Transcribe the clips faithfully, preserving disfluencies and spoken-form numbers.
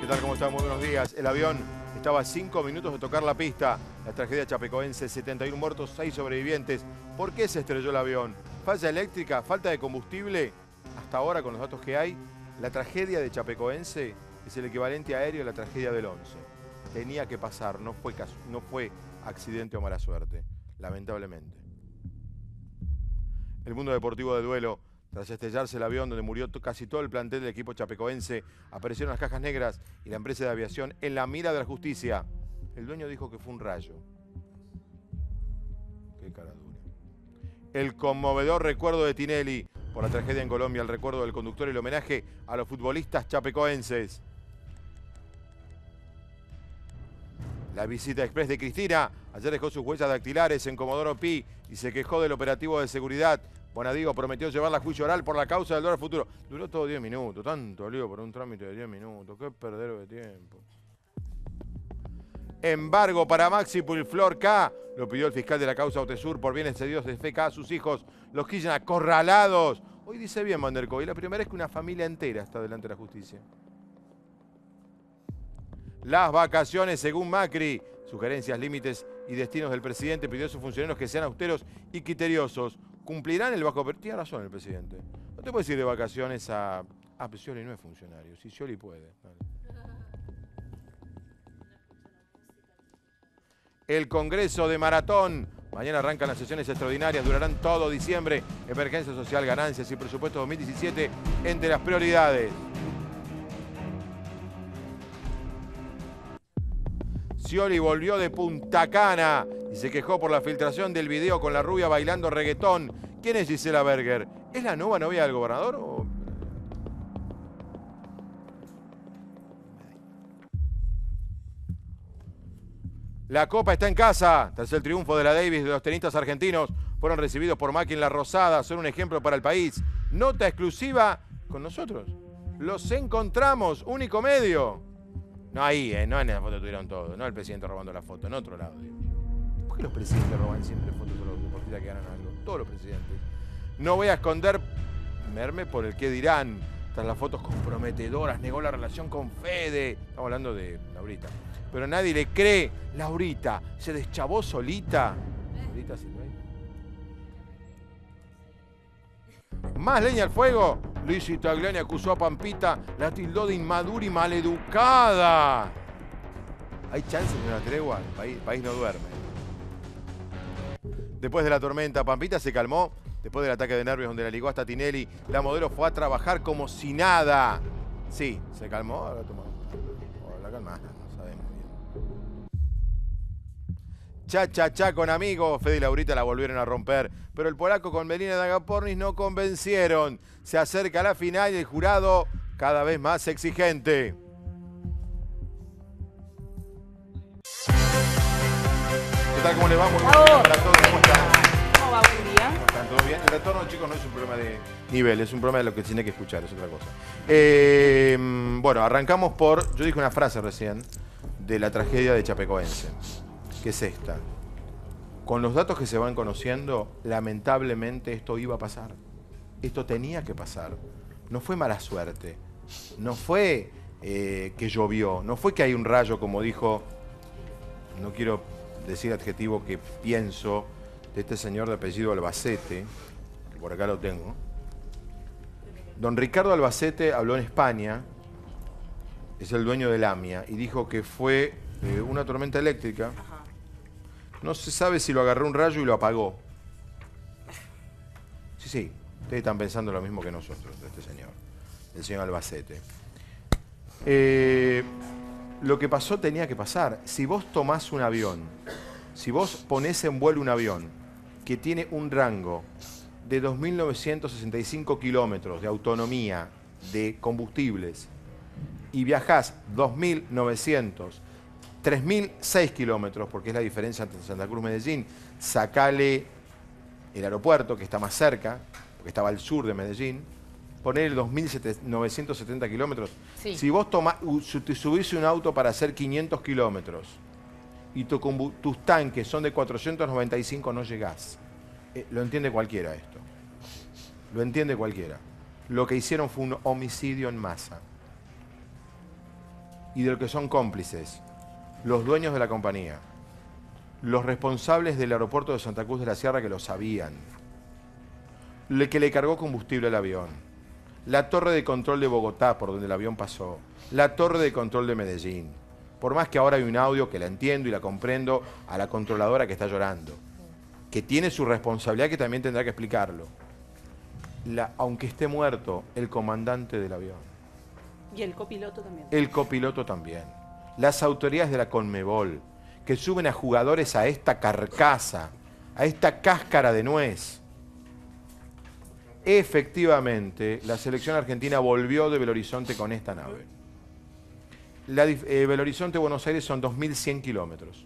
¿Qué tal? ¿Cómo están? Muy buenos días. El avión estaba a cinco minutos de tocar la pista. La tragedia chapecoense, setenta y uno muertos, seis sobrevivientes. ¿Por qué se estrelló el avión? ¿Falla eléctrica? ¿Falta de combustible? Hasta ahora, con los datos que hay, la tragedia de Chapecoense es el equivalente aéreo a la tragedia del once. Tenía que pasar, no fue, caso, no fue accidente o mala suerte, lamentablemente. El mundo deportivo de duelo. Tras estrellarse el avión donde murió casi todo el plantel del equipo chapecoense, aparecieron las cajas negras y la empresa de aviación en la mira de la justicia. El dueño dijo que fue un rayo. Qué cara dura. El conmovedor recuerdo de Tinelli por la tragedia en Colombia, el recuerdo del conductor y el homenaje a los futbolistas chapecoenses. La visita express de Cristina. Ayer dejó sus huellas dactilares en Comodoro Pi y se quejó del operativo de seguridad. Bonadigo prometió llevarla a juicio oral por la causa del dólar futuro. Duró todo diez minutos, tanto lío por un trámite de diez minutos. Qué perdero de tiempo. Embargo para Maxi Pulflor K. Lo pidió el fiscal de la causa Otesur por bienes cedidos de F K a sus hijos. Los quillan acorralados. Hoy dice bien Manderco, y la primera es que una familia entera está delante de la justicia. Las vacaciones según Macri. Sugerencias, límites y destinos del presidente. Pidió a sus funcionarios que sean austeros y criteriosos. ¿Cumplirán el bajo perfil? Tiene razón el presidente. No te puedes ir de vacaciones a... Ah, pero Scioli no es funcionario. Sí, Scioli puede. Vale. El Congreso de Maratón. Mañana arrancan las sesiones extraordinarias. Durarán todo diciembre. Emergencia social, ganancias y presupuesto dos mil diecisiete entre las prioridades. Scioli volvió de Punta Cana y se quejó por la filtración del video con la rubia bailando reggaetón. ¿Quién es Gisela Berger? ¿Es la nueva novia del gobernador o...? La Copa está en casa. Tras el triunfo de la Davis de los tenistas argentinos, fueron recibidos por Macri en La Rosada. Son un ejemplo para el país. Nota exclusiva con nosotros. Los encontramos, único medio. No ahí, eh, no en la foto tuvieron todo, no el presidente robando la foto, en otro lado. Digo. ¿Por qué los presidentes roban siempre fotos de los deportistas que ganan algo? Todos los presidentes. No voy a esconderme por el qué dirán. Tras las fotos comprometedoras, negó la relación con Fede. Estamos hablando de Laurita. Pero nadie le cree. Laurita, se deschavó solita. Laurita Silveira. Más leña al fuego. Luis Tagliani acusó a Pampita, la tildó de inmadura y maleducada. ¿Hay chance de una tregua? El país, el país no duerme. Después de la tormenta, Pampita se calmó. Después del ataque de nervios donde la ligó hasta Tinelli, la modelo fue a trabajar como si nada. Sí, se calmó. Ahora tomó. La calma, no sabemos bien. Cha, cha, cha con amigos. Fede y Laurita la volvieron a romper. Pero el polaco con Melina Dagapornis no convencieron. Se acerca a la final y el jurado cada vez más exigente. ¿Qué tal? ¿Cómo les va? Muy buen día para todos. ¿Cómo están? ¿Cómo va? Buen día. ¿Cómo están? ¿Todo bien? El retorno, chicos, no es un problema de nivel, es un problema de lo que tiene que escuchar, es otra cosa. Eh, bueno, arrancamos por... Yo dije una frase recién de la tragedia de Chapecoense, que es esta. Con los datos que se van conociendo, lamentablemente esto iba a pasar. Esto tenía que pasar. No fue mala suerte. No fue eh, que llovió. No fue que hay un rayo, como dijo, no quiero decir adjetivo que pienso, de este señor de apellido Albacete, que por acá lo tengo. Don Ricardo Albacete habló en España, es el dueño del AMIA, y dijo que fue eh, una tormenta eléctrica. No se sabe si lo agarró un rayo y lo apagó. Sí, sí, ustedes están pensando lo mismo que nosotros, de este señor, el señor Albacete. Eh, lo que pasó tenía que pasar. Si vos tomás un avión, si vos ponés en vuelo un avión que tiene un rango de dos mil novecientos sesenta y cinco kilómetros de autonomía de combustibles y viajás dos mil novecientos, tres mil seis kilómetros, porque es la diferencia entre Santa Cruz y Medellín, sacale el aeropuerto, que está más cerca, porque estaba al sur de Medellín, poner dos mil novecientos setenta kilómetros. Sí. Si vos tomás, te subís un auto para hacer quinientos kilómetros y tu, tus tanques son de cuatrocientos noventa y cinco, no llegás. Eh, lo entiende cualquiera esto. Lo entiende cualquiera. Lo que hicieron fue un homicidio en masa. y de lo que son cómplices, los dueños de la compañía, los responsables del aeropuerto de Santa Cruz de la Sierra que lo sabían, el que le cargó combustible al avión, la torre de control de Bogotá por donde el avión pasó, la torre de control de Medellín. Por más que ahora hay un audio que la entiendo y la comprendo a la controladora que está llorando, que tiene su responsabilidad, que también tendrá que explicarlo. La, aunque esté muerto, el comandante del avión. Y el copiloto también. El copiloto también. Las autoridades de la Conmebol, que suben a jugadores a esta carcasa, a esta cáscara de nuez. Efectivamente, la selección argentina volvió de Belo Horizonte con esta nave. La, eh, Belo Horizonte-Buenos Aires son dos mil cien kilómetros.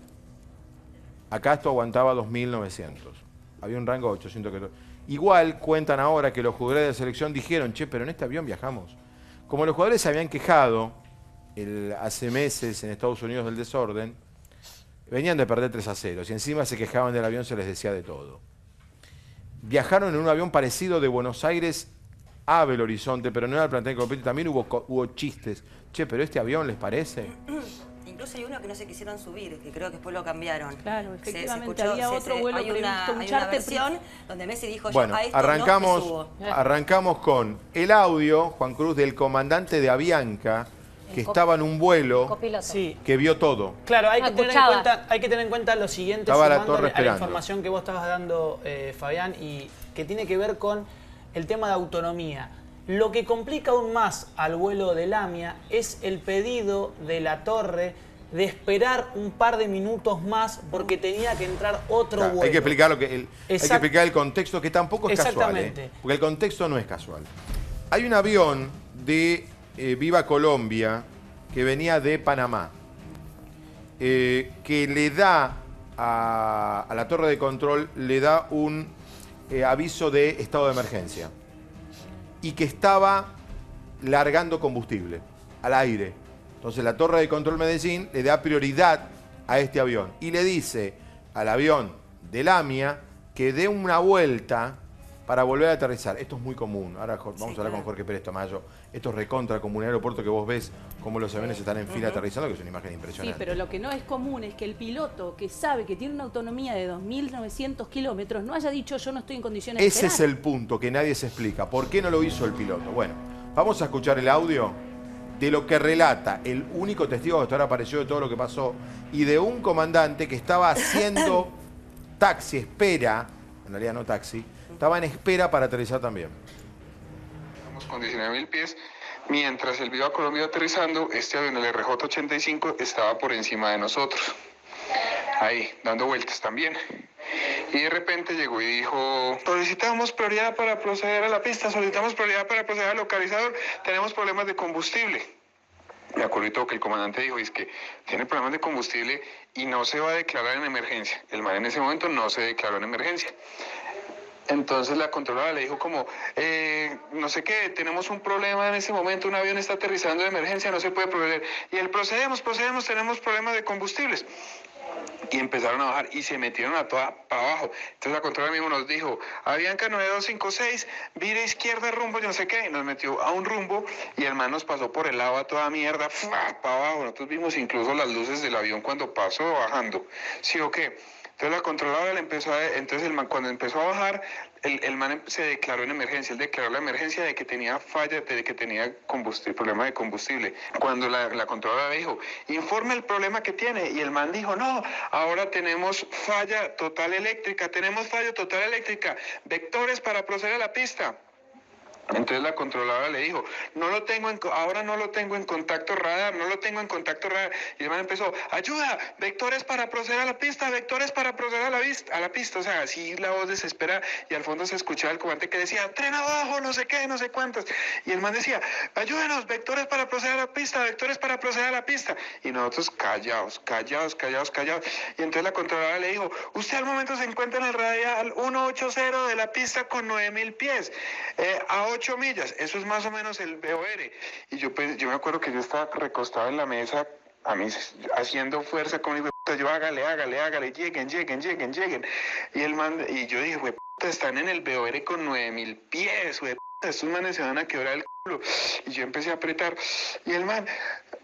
Acá esto aguantaba dos mil novecientos. Había un rango de ochocientos kilómetros. Igual cuentan ahora que los jugadores de la selección dijeron, che, pero en este avión viajamos. Como los jugadores se habían quejado el, hace meses en Estados Unidos del desorden, venían de perder tres a cero. Y encima se quejaban del avión, se les decía de todo. Viajaron en un avión parecido de Buenos Aires a Belo Horizonte, pero no era el plantel completo. También hubo, hubo chistes. Che, pero este avión, ¿les parece? Incluso hay uno que no se quisieron subir, que creo que después lo cambiaron. Claro, efectivamente, se, se escuchó, había se, otro se, vuelo hay previsto, una, un hay una charter versión donde Messi dijo, bueno, yo a esto arrancamos, no me subo. arrancamos con el audio, Juan Cruz, del comandante de Avianca, que estaba en un vuelo, Sí. que vio todo. Claro, hay, No, que tener en escuchaba. cuenta, hay que tener en cuenta lo siguiente, Estaba la sumándole torre a la esperando. información que vos estabas dando, eh, Fabián, y que tiene que ver con el tema de autonomía. Lo que complica aún más al vuelo de Lamia es el pedido de la torre de esperar un par de minutos más porque tenía que entrar otro Claro, vuelo. hay que explicar lo que el, hay que Exact- explicar el contexto, que tampoco es casual, Exactamente. ¿eh? Porque el contexto no es casual. Hay un avión de eh, Viva Colombia que venía de Panamá, eh, que le da a, a la torre de control, le da un eh, aviso de estado de emergencia y que estaba largando combustible al aire. Entonces la torre de control Medellín le da prioridad a este avión y le dice al avión de Lamia que dé una vuelta para volver a aterrizar. Esto es muy común. Ahora vamos Sí, a hablar claro. con Jorge Pérez Tamayo. Esto es recontra común. En el aeropuerto que vos ves cómo los aviones están en fila Ujú. aterrizando, que es una imagen Sí, impresionante. pero lo que no es común es que el piloto que sabe que tiene una autonomía de dos mil novecientos kilómetros no haya dicho yo no estoy en condiciones de Ese es esperar. el punto que nadie se explica. ¿Por qué no lo hizo el piloto? Bueno, vamos a escuchar el audio de lo que relata el único testigo que hasta ahora apareció de todo lo que pasó y de un comandante que estaba haciendo taxi, espera, en realidad no taxi, estaba en espera para aterrizar también. Estamos con diecinueve mil pies. Mientras el Viva Colombia aterrizando, este avión, el R J ochenta y cinco, estaba por encima de nosotros. Ahí, dando vueltas también. Y de repente llegó y dijo, solicitamos prioridad para proceder a la pista, solicitamos prioridad para proceder al localizador, tenemos problemas de combustible. Me acuerdo y todo que el comandante dijo, es que tiene problemas de combustible y no se va a declarar en emergencia. El man en ese momento no se declaró en emergencia. Entonces la controladora le dijo como, eh, no sé qué, tenemos un problema en ese momento, un avión está aterrizando de emergencia, no se puede proceder. Y él, procedemos, procedemos, tenemos problemas de combustibles. Y empezaron a bajar y se metieron a toda para abajo. Entonces la controladora mismo nos dijo, Avianca nueve dos cinco seis, vire izquierda rumbo, yo no sé qué, y nos metió a un rumbo y el man nos pasó por el lado a toda mierda, para abajo. Nosotros vimos incluso las luces del avión cuando pasó bajando. ¿Sí o qué? Entonces la controladora le empezó a, entonces el man cuando empezó a bajar, el, el man se declaró en emergencia, él declaró la emergencia de que tenía falla, de que tenía combustible, problema de combustible. Cuando la, la controladora dijo, informe el problema que tiene, y el man dijo, no, ahora tenemos falla total eléctrica, tenemos falla total eléctrica, vectores para proceder a la pista. Entonces la controladora le dijo, no lo tengo en, ahora no lo tengo en contacto radar, no lo tengo en contacto radar. Y el man empezó, ayuda, vectores para proceder a la pista, vectores para proceder a la, vista, a la pista. O sea, así la voz desespera y al fondo se escuchaba el comandante que decía, tren abajo, no sé qué, no sé cuántos. Y el man decía, ayúdenos, vectores para proceder a la pista, vectores para proceder a la pista. Y nosotros callados, callados, callados, callados. Y entonces la controladora le dijo, usted al momento se encuentra en el radial ciento ochenta de la pista con nueve mil pies, eh, a ocho millas, eso es más o menos el B O R. Y yo, pues, yo me acuerdo que yo estaba recostado en la mesa, a mí haciendo fuerza con mi puta, yo hágale, hágale, hágale, lleguen, lleguen, lleguen, lleguen. Y el man, y yo dije, güey, puta, están en el B O R con nueve mil pies, güey, puta, estos manes se van a quebrar el culo. Y yo empecé a apretar, y el man,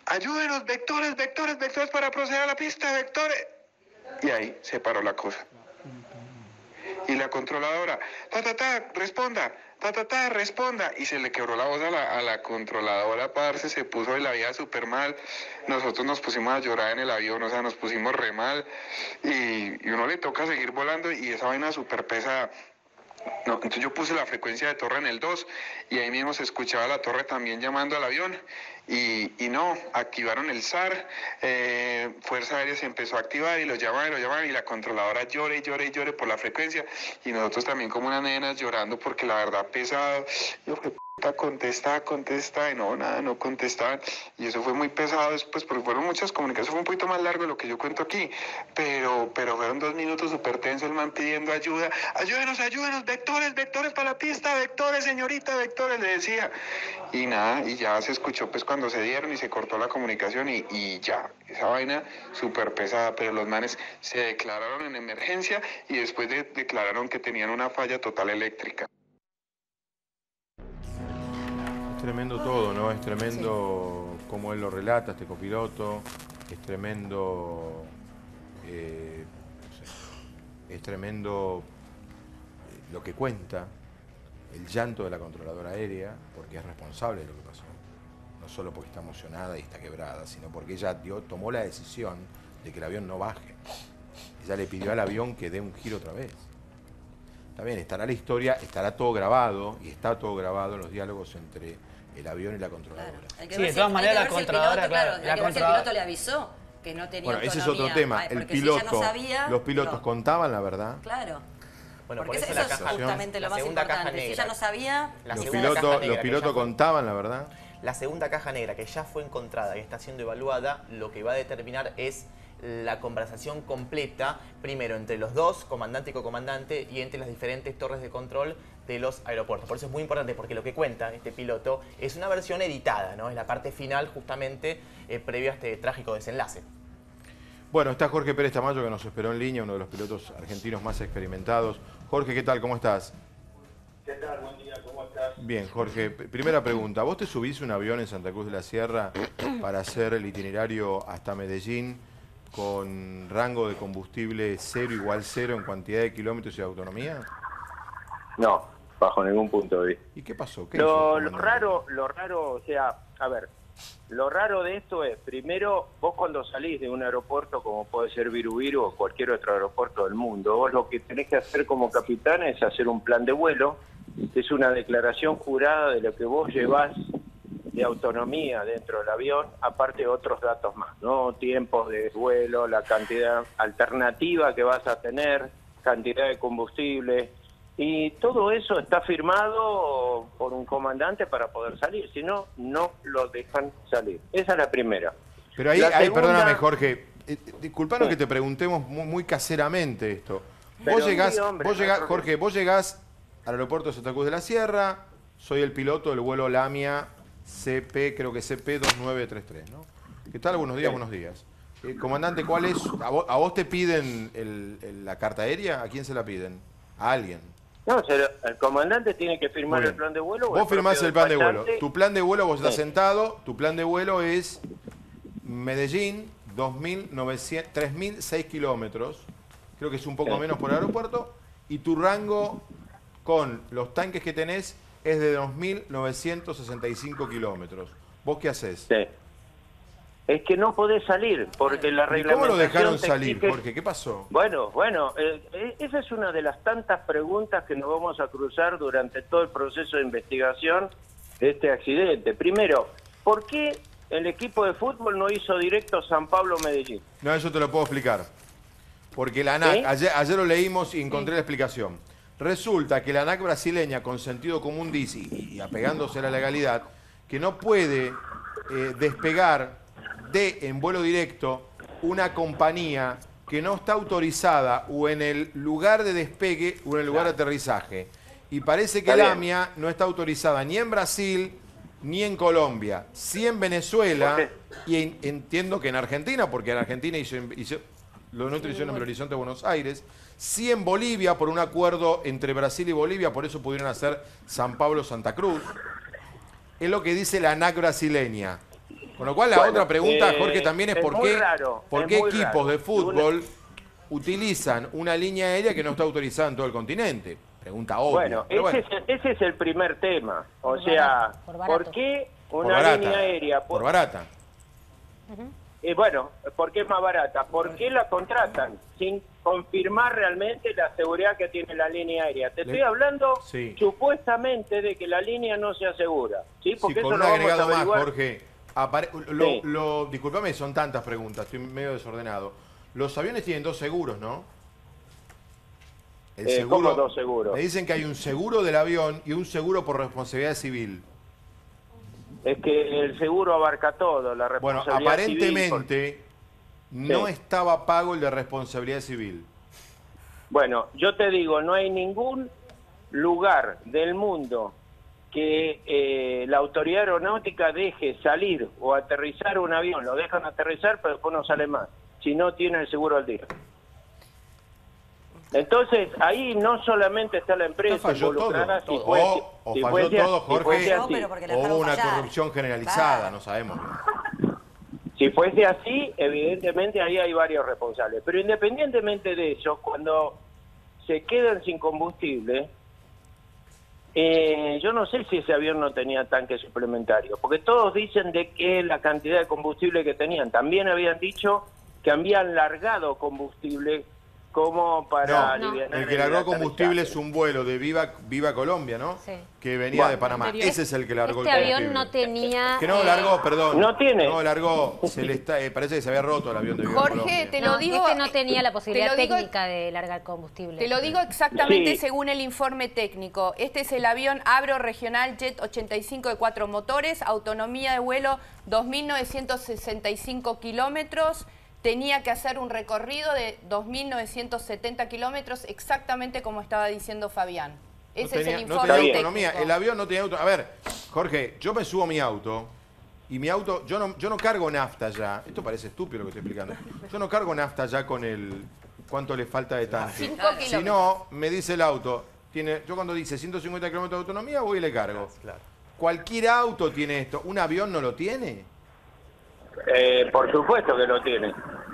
ayúdenos, vectores, vectores, vectores para proceder a la pista, vectores. Y ahí se paró la cosa. Y la controladora, ta, ta, ta, responda, ta, ta, ta, responda. Y se le quebró la voz a la, a la controladora, parce, se puso de la vida súper mal. Nosotros nos pusimos a llorar en el avión, o sea, nos pusimos re mal. Y, y uno le toca seguir volando y esa vaina súper pesada. No, entonces yo puse la frecuencia de torre en el dos y ahí mismo se escuchaba la torre también llamando al avión y, y no, activaron el S A R, eh, Fuerza Aérea se empezó a activar y lo llamaban y lo llamaban y la controladora llore y llore y llore por la frecuencia y nosotros también como unas nenas llorando porque la verdad pesado, yo fue contesta, contesta, y no, nada, no contestaban, y eso fue muy pesado después, porque fueron muchas comunicaciones, fue un poquito más largo de lo que yo cuento aquí, pero, pero fueron dos minutos súper tenso, el man pidiendo ayuda, ayúdenos, ayúdenos, vectores, vectores para la pista, vectores, señorita, vectores, le decía, y nada, y ya se escuchó pues cuando se dieron y se cortó la comunicación, y, y ya, esa vaina súper pesada, pero los manes se declararon en emergencia, y después de, declararon que tenían una falla total eléctrica. Es tremendo todo, ¿no? Es tremendo sí. Como él lo relata, este copiloto. Es tremendo... Eh, no sé, es tremendo eh, lo que cuenta, el llanto de la controladora aérea, porque es responsable de lo que pasó. No solo porque está emocionada y está quebrada, sino porque ella dio, tomó la decisión de que el avión no baje. Ella le pidió al avión que dé un giro otra vez. Está bien, estará la historia, estará todo grabado, y está todo grabado en los diálogos entre el avión y la controladora. Claro, sí, de todas maneras la controladora, piloto, claro, la el controladora... piloto le avisó que no tenía Bueno, ese autonomía. es otro tema. Ay, el piloto, piloto, si no sabía, los pilotos no. contaban la verdad. Claro. Bueno, porque por eso, eso, eso la es caja, justamente la lo más importante. importante. Si ella no sabía... La los segunda pilotos, caja negra, los pilotos fue, contaban la verdad. La segunda caja negra que ya fue encontrada y está siendo evaluada, lo que va a determinar es la conversación completa, primero entre los dos, comandante y cocomandante, y entre las diferentes torres de control de los aeropuertos. Por eso es muy importante, porque lo que cuenta este piloto es una versión editada, ¿no? Es la parte final justamente eh, previo a este trágico desenlace. Bueno, está Jorge Pérez Tamayo, que nos esperó en línea, uno de los pilotos argentinos más experimentados. Jorge, ¿qué tal? ¿Cómo estás? ¿Qué tal? Buen día, ¿cómo estás? Bien, Jorge. Primera pregunta. ¿Vos te subís un avión en Santa Cruz de la Sierra para hacer el itinerario hasta Medellín con rango de combustible cero igual cero en cantidad de kilómetros y de autonomía? No, bajo ningún punto de vista. ¿Y qué pasó? ¿Qué lo, lo raro, lo raro, o sea, a ver, lo raro de esto es, primero, vos cuando salís de un aeropuerto como puede ser Viru o cualquier otro aeropuerto del mundo, vos lo que tenés que hacer como capitán es hacer un plan de vuelo, que es una declaración jurada de lo que vos llevás de autonomía dentro del avión, aparte de otros datos más, ¿no? Tiempos de vuelo, la cantidad alternativa que vas a tener, cantidad de combustible, y todo eso está firmado por un comandante para poder salir, si no, no lo dejan salir. Esa es la primera. Pero ahí, la ahí segunda... perdóname, Jorge, eh, disculpanos sí. que te preguntemos muy, muy caseramente esto. Pero Vos llegás, sí, hombre, vos no llegás hay Jorge, vos llegás al aeropuerto de Santa Cruz de la Sierra, soy el piloto del vuelo Lamia C P, creo que C P dos nueve tres tres, ¿no? ¿Qué tal? Buenos días, sí. buenos días. Eh, comandante, ¿cuál es? ¿A vos, a vos te piden el, el, la carta aérea? ¿A quién se la piden? ¿A alguien? No, el comandante tiene que firmar el plan de vuelo. Vos firmás el plan de vuelo. Tu plan de vuelo, vos estás sí. sentado, tu plan de vuelo es Medellín, tres mil seis kilómetros, creo que es un poco sí. menos por el aeropuerto, y tu rango con los tanques que tenés es de dos mil novecientos sesenta y cinco kilómetros. ¿Vos qué haces? Sí. Es que no podés salir, porque la reglamentación... ¿Cómo lo dejaron salir, exige... Jorge? ¿Qué pasó? Bueno, bueno, eh, esa es una de las tantas preguntas que nos vamos a cruzar durante todo el proceso de investigación de este accidente. Primero, ¿por qué el equipo de fútbol no hizo directo San Pablo-Medellín? No, eso te lo puedo explicar. Porque la ANAC, ¿sí? ayer, ayer lo leímos y encontré sí. la explicación. Resulta que la ANAC brasileña, con sentido común, dice, y, y apegándose a la legalidad, que no puede eh, despegar de en vuelo directo una compañía que no está autorizada o en el lugar de despegue o en el lugar claro. de aterrizaje. Y parece que la AMIA no está autorizada ni en Brasil ni en Colombia, sí en Venezuela y en, entiendo que en Argentina, porque en Argentina hizo, hizo lo nuestro hicieron en Belo Horizonte, Buenos Aires, sí en Bolivia por un acuerdo entre Brasil y Bolivia, por eso pudieron hacer San Pablo-Santa Cruz. Es lo que dice la ANAC brasileña. Con lo cual la Bueno, otra pregunta, eh, Jorge, también es, es por muy qué, raro, por es qué muy equipos raro. de Una- fútbol utilizan una línea aérea que no está autorizada en todo el continente. Pregunta obvia. Bueno, pero ese, bueno, Es, ese es el primer tema. O Por sea, barato, por barato. ¿por qué por una barata. línea aérea? Por barata. Eh, bueno, ¿por qué es más barata? ¿Por qué la contratan sin confirmar realmente la seguridad que tiene la línea aérea? Te Le- estoy hablando Sí. supuestamente de que la línea no se asegura. Sí, Sí, porque con eso un lo vamos a agregado más, averiguar. Jorge. Apare- lo, Sí. lo- discúlpame, son tantas preguntas, estoy medio desordenado. Los aviones tienen dos seguros, ¿no? El Eh, ¿cómo dos seguros? Me dicen que hay un seguro del avión y un seguro por responsabilidad civil. Es que el seguro abarca todo, la Bueno, responsabilidad civil, aparentemente no Sí. estaba pago el de responsabilidad civil. Bueno, yo te digo, no hay ningún lugar del mundo que eh, la autoridad aeronáutica deje salir o aterrizar un avión. Lo dejan aterrizar, pero después no sale más, si no tiene el seguro al día. Entonces, ahí no solamente está la empresa Falló todo. involucrada, si O, fuese- o si falló fuese- todo, si Jorge, fuese No, así. pero porque la o hubo dejaron una fallar. corrupción generalizada, Claro. no sabemos. Si fuese así, evidentemente ahí hay varios responsables. Pero independientemente de eso, cuando se quedan sin combustible, eh, yo no sé si ese avión no tenía tanque suplementario, porque todos dicen de que la cantidad de combustible que tenían. También habían dicho que habían largado combustible como para No, alivianar el que el largó combustible es aterrizaje. un vuelo de Viva, Viva Colombia, ¿no? Sí. Que venía Bueno, de Panamá. anterior. Ese es el que largó Este el avión combustible. no tenía... Que no eh, largó, perdón. No tiene. No largó, se le está, eh, parece que se había roto el avión de Viva Jorge, Colombia. te no, lo digo, este no tenía la te posibilidad lo digo- técnica de largar combustible. Te lo digo exactamente Sí. según el informe técnico. Este es el avión Avro Regional Jet ochenta y cinco de cuatro motores, autonomía de vuelo dos mil novecientos sesenta y cinco kilómetros. Tenía que hacer un recorrido de dos mil novecientos setenta kilómetros, exactamente como estaba diciendo Fabián. No Ese tenía, es el no informe tenía técnico. autonomía. El avión no tenía autonomía. A ver, Jorge, yo me subo a mi auto y mi auto, yo no, yo no cargo nafta ya. Esto parece estúpido lo que estoy explicando. Yo no cargo nafta ya con el cuánto le falta de tanque. Cinco Si kilómetros. no, me dice el auto, tiene, yo cuando dice ciento cincuenta kilómetros de autonomía, voy y le cargo. Claro. Cualquier auto tiene esto. ¿Un avión no lo tiene? Eh, por supuesto que lo tiene.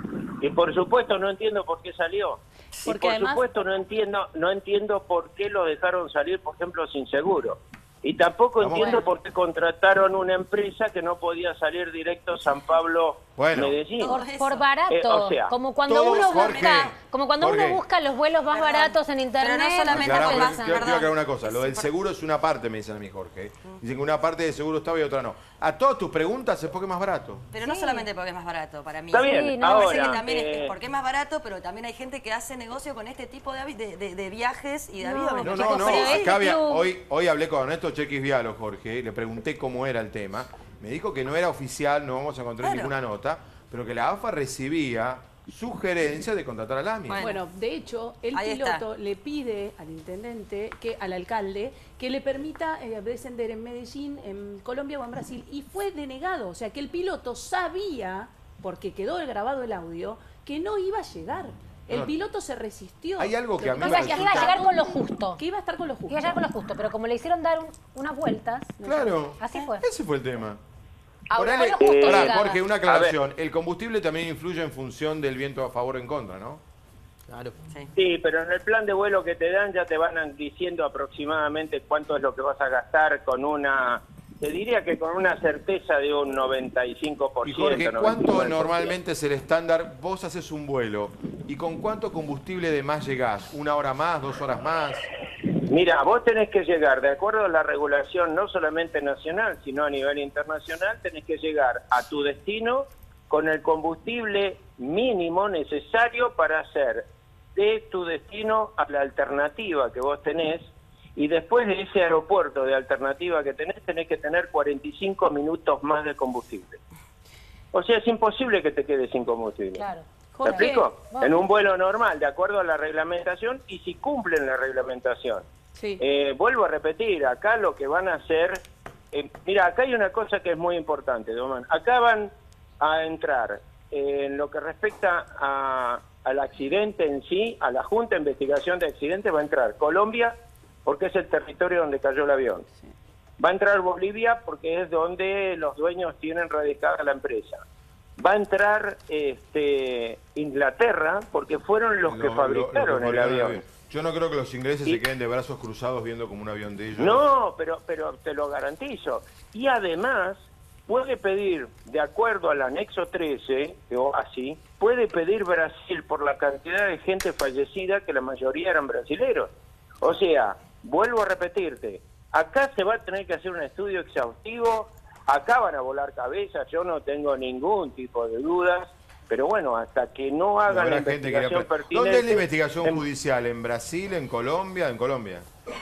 Y por supuesto no entiendo por qué salió. Porque y por además- supuesto no entiendo no entiendo por qué lo dejaron salir, por ejemplo, sin seguro. Y tampoco Vamos- entiendo por qué contrataron una empresa que no podía salir directo San Pablo Bueno. Medellín. Por, Eso. por barato, Eh, o sea, como cuando todo, uno Jorge, busca, como cuando Jorge. uno busca los vuelos más Perdón, baratos en pero internet. no solamente Aclará, por porque más- quiero, quiero perdón. aclarar una cosa. Lo del Sí, seguro es una parte, me dicen a mí, Jorge. Dicen que una parte de seguro estaba y otra no. A todas tus preguntas es porque es más barato. Pero no Sí. solamente porque es más barato, para mí. Está Sí, bien, no, Me parece ahora que también es eh, porque es más barato, pero también hay gente que hace negocio con este tipo de, avi- de, de- de viajes y de No, aviones. No, Chicos, no, no. pero es Acá de había, club. hoy, hoy hablé con Ernesto Chequis Vialo, Jorge, le pregunté cómo era el tema. Me dijo que no era oficial, no vamos a encontrar Claro. ninguna nota, pero que la AFA recibía sugerencias de contratar al AMI. Bueno. Bueno, de hecho, el Ahí está. piloto le pide al intendente, que al alcalde, que le permita eh, descender en Medellín, en Colombia o en Brasil, y fue denegado. O sea, que el piloto sabía, porque quedó grabado el audio, que no iba a llegar. El No. piloto se resistió. Hay algo que a mí O me sea, que iba a resulta- llegar con lo justo. Que iba a estar con lo justo. Iba a llegar con lo justo, pero como le hicieron dar un- unas vueltas, Claro. así fue. Ese fue el tema. Ahora, Ponele- con lo justo Pará, llegaba. Jorge, una aclaración. El combustible también influye en función del viento a favor o en contra, ¿no? Claro. Sí. sí, pero en el plan de vuelo que te dan ya te van diciendo aproximadamente cuánto es lo que vas a gastar con una, te diría que con una certeza de un noventa y cinco por Y ciento. Jorge, noventa y nueve ¿cuánto por ciento. normalmente es el estándar? Vos haces un vuelo y ¿con cuánto combustible de más llegás? ¿Una hora más, dos horas más? Mira, vos tenés que llegar, de acuerdo a la regulación no solamente nacional, sino a nivel internacional, tenés que llegar a tu destino con el combustible mínimo necesario para hacer de tu destino a la alternativa que vos tenés, y después de ese aeropuerto de alternativa que tenés, tenés que tener cuarenta y cinco minutos más de combustible. O sea, es imposible que te quedes sin combustible. Claro. ¿Me Jorge, explico? bueno. En un vuelo normal, de acuerdo a la reglamentación, y si cumplen la reglamentación. Sí. Eh, vuelvo a repetir, acá lo que van a hacer... eh, mira, acá hay una cosa que es muy importante, Domán. Acá van a entrar, eh, en lo que respecta a, al accidente en sí, a la Junta de Investigación de Accidentes, va a entrar Colombia, porque es el territorio donde cayó el avión. Va a entrar Bolivia porque es donde los dueños tienen radicada la empresa. Va a entrar este, Inglaterra porque fueron los Lo- que lo- fabricaron lo- el lo- avión. Yo no creo que los ingleses Y- se queden de brazos cruzados viendo como un avión de ellos. No, pero, pero te lo garantizo. Y además puede pedir, de acuerdo al anexo trece, o así, puede pedir Brasil por la cantidad de gente fallecida, que la mayoría eran brasileros. O sea, vuelvo a repetirte, acá se va a tener que hacer un estudio exhaustivo, acá van a volar cabezas, yo no tengo ningún tipo de dudas, pero bueno, hasta que no hagan Habrá la gente que investigación le- pertinente... ¿Dónde es la investigación en, judicial? ¿En Brasil? ¿En Colombia? En Colombia.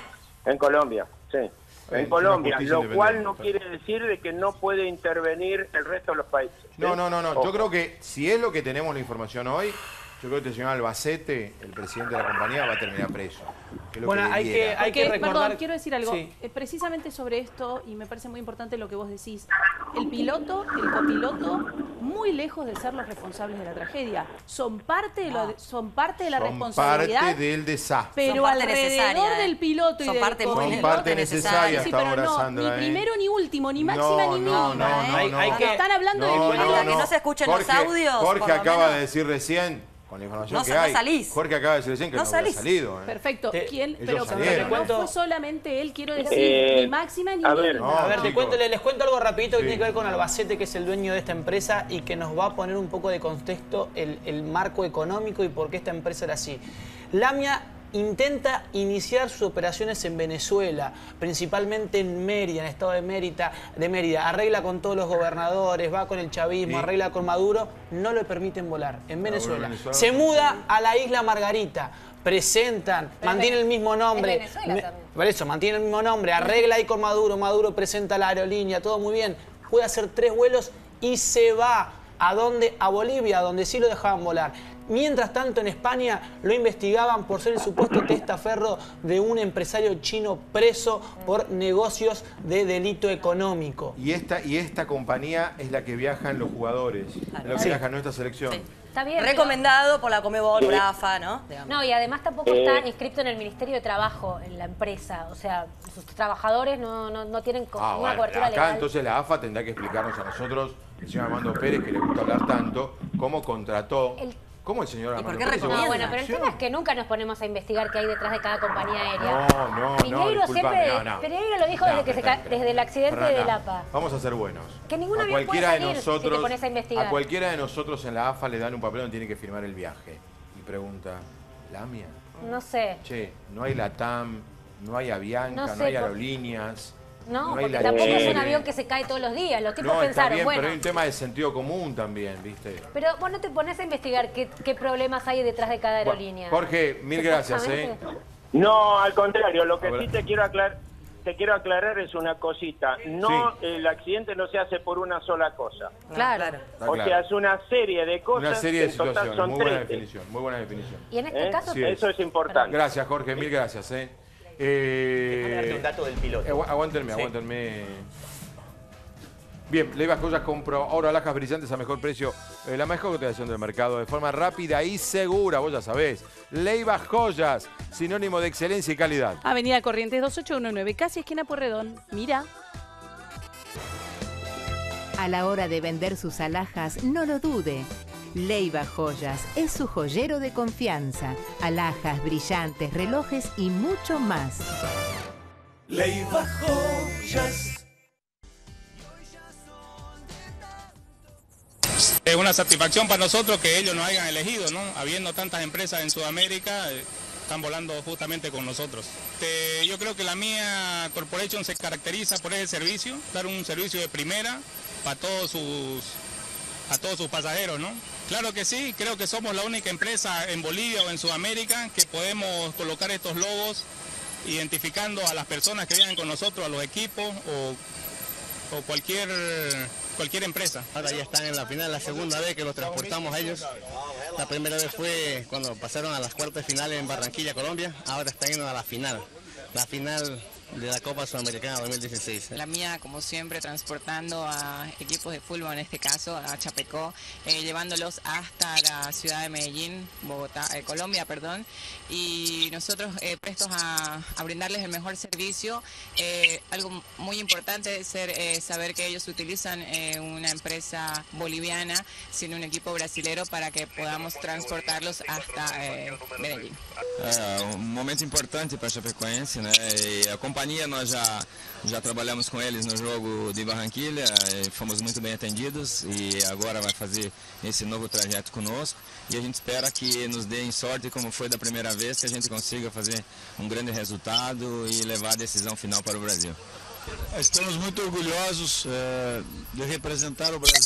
en Colombia, sí. Es En una Colombia, justicia lo cual independiente. no quiere decir de que no puede intervenir el resto de los países. ¿sí? No, no, no, no. Ojo. Yo creo que si es lo que tenemos la información hoy, yo creo que el señor Albacete, el presidente de la compañía, va a terminar preso. Que es lo Bueno, que hay que, debiera. hay que Porque, recordar... perdón, quiero decir algo. Sí. Eh, precisamente sobre esto, y me parece muy importante lo que vos decís, el piloto, el copiloto, muy lejos de ser los responsables de la tragedia, son parte de, lo- son parte de la Son responsabilidad, parte del desastre. pero Son parte alrededor necesaria, del ¿eh? piloto y Son del parte muy Son copiloto. parte necesaria Sí, hasta pero ahora, no, Sandra. ni ¿eh? primero ni último, ni No, máxima ni no, mínima. no, ¿eh? no, Hay- no. hay que- Están hablando No, de no, Hasta que no se escuchen los Jorge- audios, Jorge por lo acaba menos. de decir recién, con la información No que sa- no hay, salís. Jorge acaba de decir recién que No no, había salís. salido. ¿eh? Perfecto. Te- ¿Quién? ellos Pero, salieron. pero no Cuento- fue solamente él, quiero decir, Eh, ni máxima ni a ver, mínima. No, A ver, te chicos. cuento, les cuento algo rapidito que Sí. tiene que ver con Albacete, que es el dueño de esta empresa y que nos va a poner un poco de contexto el, el marco económico y por qué esta empresa era así. Lamia intenta iniciar sus operaciones en Venezuela, principalmente en Mérida, en el estado de Mérida, de Mérida. Arregla con todos los gobernadores, va con el chavismo, ¿Y? arregla con Maduro, no le permiten volar en Venezuela. Venezuela. Se muda a la isla Margarita, presentan, mantiene el mismo nombre. es Venezuela Me- también. Por eso, mantiene el mismo nombre, arregla ahí con Maduro, Maduro presenta la aerolínea, todo muy bien. Puede hacer tres vuelos y se va. ¿A dónde? A Bolivia, donde sí lo dejaban volar. Mientras tanto, en España lo investigaban por ser el supuesto testaferro de un empresario chino preso por negocios de delito económico. Y esta, y esta compañía es la que viajan los jugadores, es la que Sí. viaja nuestra selección. Sí. Está bien. Recomendado por la Comebol, por AFA, ¿no? Digamos. No, y además tampoco Eh. está inscrito en el Ministerio de Trabajo, en la empresa. O sea, sus trabajadores no, no, no tienen co- Ah, ninguna bueno, cobertura acá legal. entonces la A F A tendrá que explicarnos a nosotros, el señor Armando Pérez, que le gusta hablar tanto, cómo contrató, El- cómo el señor ¿Y Armando por qué Pérez... recomienda? No, llevó bueno, una pero el acción. tema es que nunca nos ponemos a investigar qué hay detrás de cada compañía aérea. No, no, no, Piñeiro disculpame, siempre, no, no. Pereiro lo dijo No, desde, que se espera, ca- espera. desde el accidente Fernanda, del A P A. Vamos a ser buenos. Que ningún a avión puede cualquiera de salir si te nosotros, pones a investigar. a cualquiera de nosotros en la A F A le dan un papel donde tiene que firmar el viaje. Y pregunta, ¿Lamia? No sé. Che, no hay LATAM, no hay Avianca, No no, sé, hay por- aerolíneas. No, hay porque la tampoco es un Chile. avión que se cae todos los días. Los tipos No, está pensaron, bien, bueno. pero hay un tema de sentido común también, ¿viste? Pero vos no te pones a investigar qué, qué problemas hay detrás de cada aerolínea. Jorge, mil gracias, ¿eh? Exactamente. No, al contrario, lo que A ver. sí te quiero aclarar, te quiero aclarar es una cosita. No, Sí. el accidente no se hace por una sola cosa. Claro. Está O claro. sea, es una serie de cosas. Una serie de que en total situaciones, son muy buena trece. definición, muy buena definición. Y en este ¿eh? caso, Sí. Eso es importante. Gracias, Jorge, mil gracias, ¿eh? Déjame darte eh un dato del piloto. agu- aguántenme, Sí. aguántenme. Bien, Leivas Joyas compró oro alhajas brillantes a mejor precio. Eh, la mejor cotización del mercado de forma rápida y segura, vos ya sabés. Leivas Joyas, sinónimo de excelencia y calidad. Avenida Corrientes dos ocho uno nueve, casi esquina Porredón. Mira. A la hora de vender sus alhajas, no lo dude. Leiva Joyas es su joyero de confianza. Alhajas, brillantes, relojes y mucho más. Leiva Joyas. Es una satisfacción para nosotros que ellos nos hayan elegido, ¿no? Habiendo tantas empresas en Sudamérica, eh, están volando justamente con nosotros. Este, yo creo que la Mia Corporation se caracteriza por ese servicio, dar un servicio de primera para todos sus, a todos sus pasajeros, ¿no? Claro que sí, creo que somos la única empresa en Bolivia o en Sudamérica que podemos colocar estos logos identificando a las personas que vienen con nosotros, a los equipos o, o cualquier, cualquier empresa. Ahora ya están en la final, la segunda vez que los transportamos a ellos. La primera vez fue cuando pasaron a las cuartas finales en Barranquilla, Colombia. Ahora están yendo a la final. La final de la Copa Sudamericana dos mil dieciséis. La mía, como siempre, transportando a equipos de fútbol, en este caso a Chapecó, eh, llevándolos hasta la ciudad de Medellín, Bogotá, eh, Colombia, perdón, y nosotros eh, prestos a, a brindarles el mejor servicio. Eh, algo muy importante es ser, eh, saber que ellos utilizan eh, una empresa boliviana, sino un equipo brasilero, para que podamos transportarlos hasta eh, Medellín. É um momento importante para a Chapecoense, né? E a companhia, nós já, já trabalhamos com eles no jogo de Barranquilla, fomos muito bem atendidos e agora vai fazer esse novo trajeto conosco. E a gente espera que nos deem sorte, como foi da primeira vez, que a gente consiga fazer um grande resultado e levar a decisão final para o Brasil. Estamos muito orgulhosos eh, de representar o Brasil,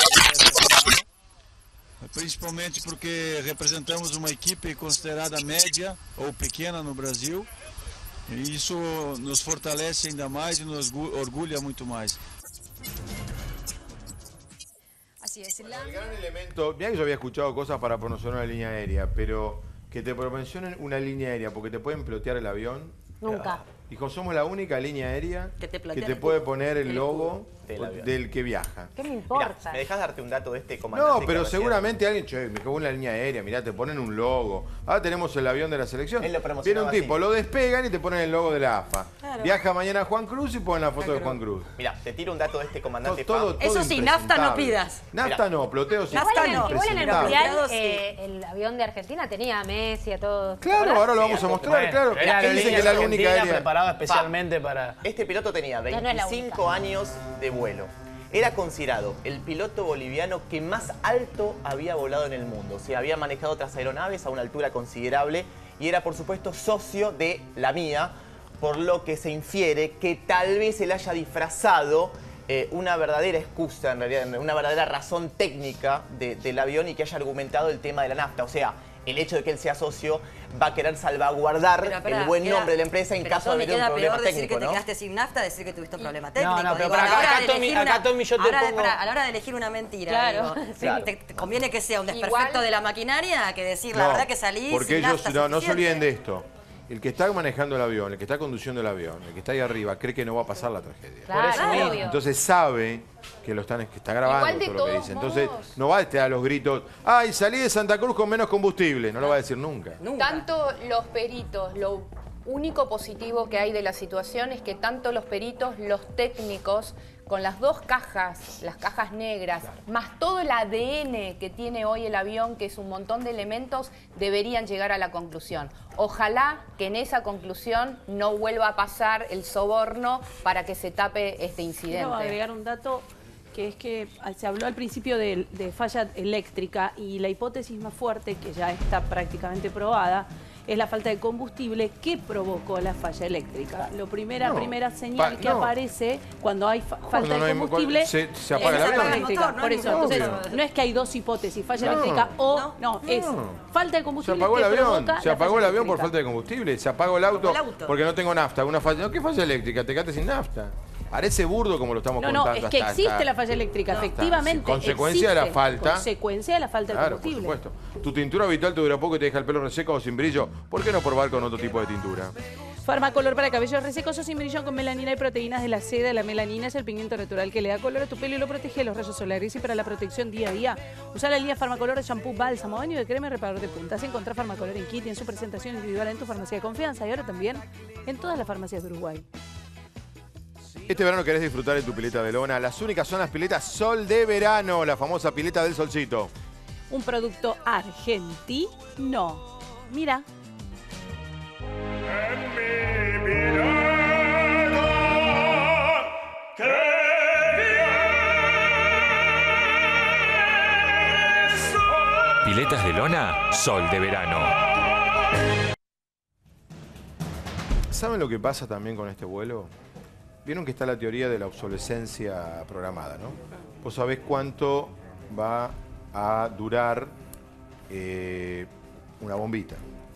principalmente porque representamos uma equipe considerada média ou pequena no Brasil, e isso nos fortalece ainda mais y nos orgulha muito más. Así es. Bueno, el gran elemento, mirá que yo había escuchado cosas para promocionar una línea aérea, pero que te promocionen una línea aérea porque te pueden plotear el avión. Nunca. Dijo, somos la única línea aérea que te, que te puede poner el, el logo del, avión. del que viaja. ¿Qué me importa? Mirá, ¿me dejas darte un dato de este comandante? No, pero seguramente alguien, che, me cago en la línea aérea, mirá, te ponen un logo. Ahora tenemos el avión de la selección. Él lo Viene un promocionaba tipo, así. lo despegan y te ponen el logo de la A F A. Claro. Viaja mañana Juan Cruz y ponen la foto de Juan Cruz. Mira, te tiro un dato de este comandante. Todo, todo, todo Eso sí, nafta no pidas. Nafta no, ploteo sí. Nafta Igual en, no. igual en el Impresentable. Mundial, eh, el avión de Argentina tenía a Messi, a todos. Claro, ahora lo vamos a mostrar, claro. Era ¿Quién dice que la única aérea? preparada especialmente para... Este piloto tenía Ya no es la veinticinco única. años de vuelo. Era considerado el piloto boliviano que más alto había volado en el mundo. O sea, había manejado otras aeronaves a una altura considerable y era, por supuesto, socio de la mía, por lo que se infiere que tal vez él haya disfrazado eh, una verdadera excusa, en realidad, una verdadera razón técnica de, del avión y que haya argumentado el tema de la nafta. O sea, el hecho de que él sea socio va a querer salvaguardar Pero, espera, el buen queda- nombre de la empresa en pero, caso de Tommy, haber un queda problema peor decir técnico, que te ¿no? quedaste sin nafta, decir que tuviste un problema técnico. no, pero Digo, acá- a la hora acá, de Tommy- elegir acá, una- Tommy, yo te a la hora de- pongo- pará, a la hora de elegir una mentira, Claro, digo, sí. Claro. te, te conviene que sea un Igual- desperfecto de la maquinaria que decir la No, verdad que salís porque sin ellos, nafta no, no se suficiente. olviden de esto. El que está manejando el avión, el que está conduciendo el avión, el que está ahí arriba, cree que no va a pasar la tragedia. Claro, obvio. Entonces sabe que lo están, que está grabando Igual de todo lo que todos dice. Entonces modos- no va a estar a los gritos, ay, salí de Santa Cruz con menos combustible. No lo va a decir nunca. Tanto los peritos, lo único positivo que hay de la situación es que tanto los peritos, los técnicos, con las dos cajas, las cajas negras, más todo el A D N que tiene hoy el avión, que es un montón de elementos, deberían llegar a la conclusión. Ojalá que en esa conclusión no vuelva a pasar el soborno para que se tape este incidente. Quiero agregar un dato que es que se habló al principio de, de falla eléctrica y la hipótesis más fuerte, que ya está prácticamente probada, es la falta de combustible que provocó la falla eléctrica. La primera, No, primera señal pa- que no. aparece cuando hay fa- falta no de hay- combustible se- se apaga es el la avión. falla eléctrica. No, no Por hay eso, ningún entonces, obvio. no es que hay dos hipótesis, falla No. eléctrica o no, es No. falta de Se combustible apagó el que avión, provoca se la apagó falla el avión por eléctrica. falta de combustible, se apagó el auto, el auto. porque no tengo nafta. Una falla, no, ¿qué falla eléctrica? Te quedaste sin nafta. Parece burdo como lo estamos No, no, contando. es que hasta- existe hasta- la falla eléctrica, No, efectivamente. está, consecuencia de la existe, falta. Consecuencia de la falta de Claro, por combustible. supuesto. Tu tintura habitual te dura poco y te deja el pelo reseco o sin brillo. ¿Por qué no probar con otro tipo de tintura? Farmacolor para cabellos resecos o sin brillo con melanina y proteínas de la seda. La melanina es el pigmento natural que le da color a tu pelo y lo protege de los rayos solares. Y para la protección día a día, usa la línea Farmacolor de shampoo, bálsamo, baño de crema y reparador de puntas. Encontrá Farmacolor en kit y en su presentación individual en tu farmacia de confianza. Y ahora también en todas las farmacias de Uruguay. Este verano querés disfrutar de tu pileta de lona. Las únicas son las piletas Sol de Verano, la famosa pileta del solcito. Un producto argentino. Mira. Piletas de lona, Sol de Verano. ¿Saben lo que pasa también con este vuelo? Vieron que está la teoría de la obsolescencia programada, ¿no? Vos sabés cuánto va a durar eh, una bombita.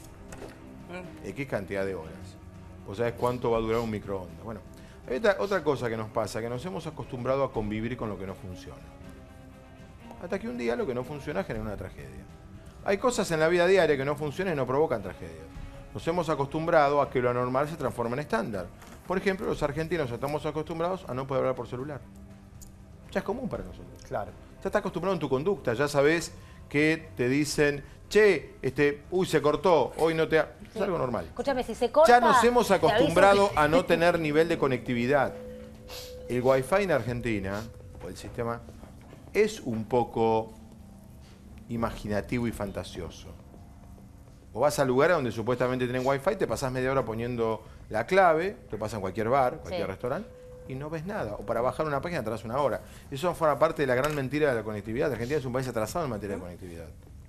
X cantidad de horas. Vos sabés cuánto va a durar un microondas. Bueno, hay otra, otra cosa que nos pasa, que nos hemos acostumbrado a convivir con lo que no funciona. Hasta que un día lo que no funciona genera una tragedia. Hay cosas en la vida diaria que no funcionan y no provocan tragedias. Nos hemos acostumbrado a que lo anormal se transforma en estándar. Por ejemplo, los argentinos estamos acostumbrados a no poder hablar por celular. Ya es común para nosotros. Claro. Ya estás acostumbrado en tu conducta, ya sabes que te dicen, che, este, uy, se cortó, hoy no te... Ha... Es algo normal. Escúchame, si se corta... Ya nos hemos te aviso acostumbrado que- a no tener nivel de conectividad. El Wi-Fi en Argentina, o el sistema, es un poco imaginativo y fantasioso. O vas al lugar donde supuestamente tienen Wi-Fi, te pasás media hora poniendo la clave, te pasa en cualquier bar, cualquier Sí. restaurante, y no ves nada. O para bajar una página tardás una hora. Eso forma parte de la gran mentira de la conectividad. Argentina es un país atrasado en materia de conectividad.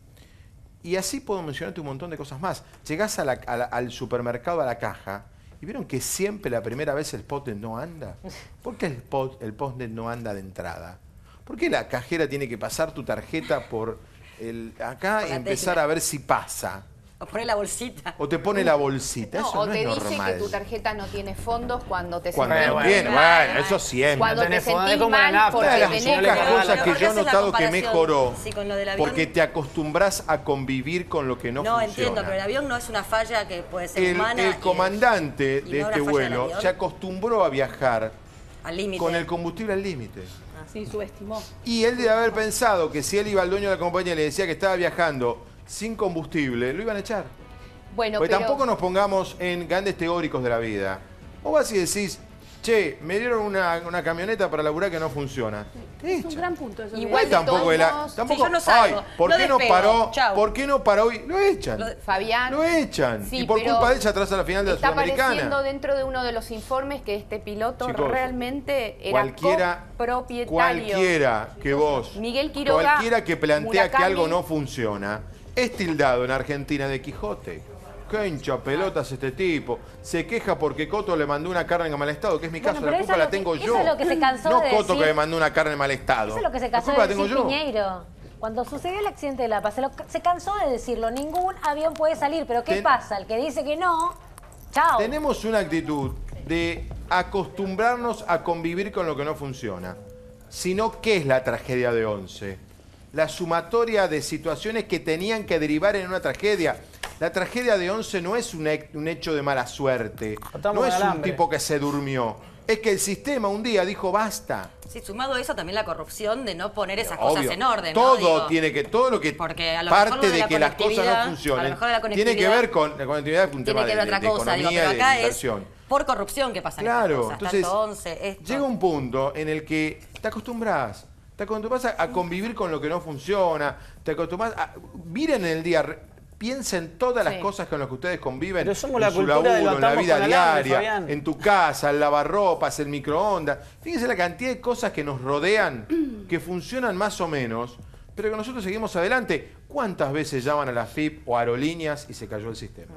Y así puedo mencionarte un montón de cosas más. Llegás a la- a la- al supermercado, a la caja, y vieron que siempre la primera vez el postnet no anda. ¿Por qué el, post, el postnet no anda de entrada? ¿Por qué la cajera tiene que pasar tu tarjeta por el acá Por y la empezar tecla. a ver si pasa? O poner la bolsita. O te pone la bolsita. No, Eso o no te es dice normal. que tu tarjeta no tiene fondos cuando te Cuando sentís no mal. tiene, bueno, eso siempre. Cuando te tenés fondo, es sentís como la mal nafta. porque Una de las tenés pocas que- cosas Pero que ¿por qué yo he haces la notado que comparación? mejoró, Sí, con lo del avión. porque te acostumbras a convivir con lo que no, No, funciona. entiendo, pero el avión no es una falla que puede ser El, humana. el y- comandante y de no este una falla del vuelo avión. se acostumbró a viajar al límite. con el combustible al límite. Sí, subestimó. Y él debe haber pensado que si él iba al dueño de la compañía y le decía que estaba viajando sin combustible, lo iban a echar. Bueno, Porque pero... tampoco nos pongamos en grandes teóricos de la vida. O vas y decís, che, me dieron una, una camioneta para laburar que no funciona. Es un gran punto eso. que Igual decís. de Tampoco todos de la- modos- tampoco, Sí, yo no salgo, ay, ¿por no qué no despego, paró? chau. ¿Por qué no paró hoy? Lo echan. Lo de- Fabián, Lo echan. Sí, y por pero culpa de ella atrasa la final de la está Sudamericana. apareciendo dentro de uno de los informes que este piloto Chicos, realmente era cualquiera, copropietario. cualquiera que vos, Miguel Quiroga, cualquiera que plantea que Murakami. algo no funciona, es tildado en Argentina de Quijote. Qué hincha pelotas este tipo. Se queja porque Coto le mandó una carne en mal estado, que es mi Bueno, caso, pero la eso culpa es la lo que- tengo eso yo. es lo que se cansó no de Coto decir. que me mandó una carne en mal estado. Eso es lo que se La cansó culpa de la tengo decir yo. Piñeiro. Cuando sucedió el accidente de La Paz, se, lo- se cansó de decirlo. Ningún avión puede salir. Pero ¿qué Ten- pasa? El que dice que no, chao. Tenemos una actitud de acostumbrarnos a convivir con lo que no funciona. Sino, ¿qué es la tragedia de Once? La sumatoria de situaciones que tenían que derivar en una tragedia. La tragedia de Once no es un, he- un hecho de mala suerte. Cortamos No es el un alambre. tipo que se durmió. Es que el sistema un día dijo basta. Sí, sumado a eso también la corrupción de no poner esas cosas Obvio. en orden. ¿no? Todo Digo, tiene que, todo lo que Porque a lo mejor parte lo de de, la que las cosas conectividad, no a lo funcionen, mejor de la tiene que conectividad ver con la conectividad, es un tiene tema que de, ver de- otra de cosa, digo, economía, pero de acá es inversión. por corrupción que pasan Claro, estas cosas. entonces Tanto once, esto. llega un punto en el que te acostumbras, te acostumbras a, a convivir con lo que no funciona, te acostumbras a... Miren en el día, re- piensen todas las Sí. cosas con las que ustedes conviven, Pero somos en la su cultura de laburo, lo en la atamos vida con alambre, diaria, Fabián. en tu casa, el lavarropas, el microondas. Fíjense la cantidad de cosas que nos rodean, que funcionan más o menos, pero que nosotros seguimos adelante. ¿Cuántas veces llaman a la F I P o a aerolíneas y se cayó el sistema?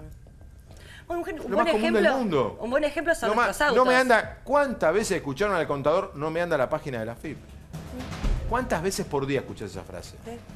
Bueno, un, un Lo buen más común ejemplo, del mundo. Un buen ejemplo son No, ma- nuestros autos. no me anda, ¿cuántas veces escucharon al contador no me anda la página de la F I P? ¿Cuántas veces por día escuchás esa frase?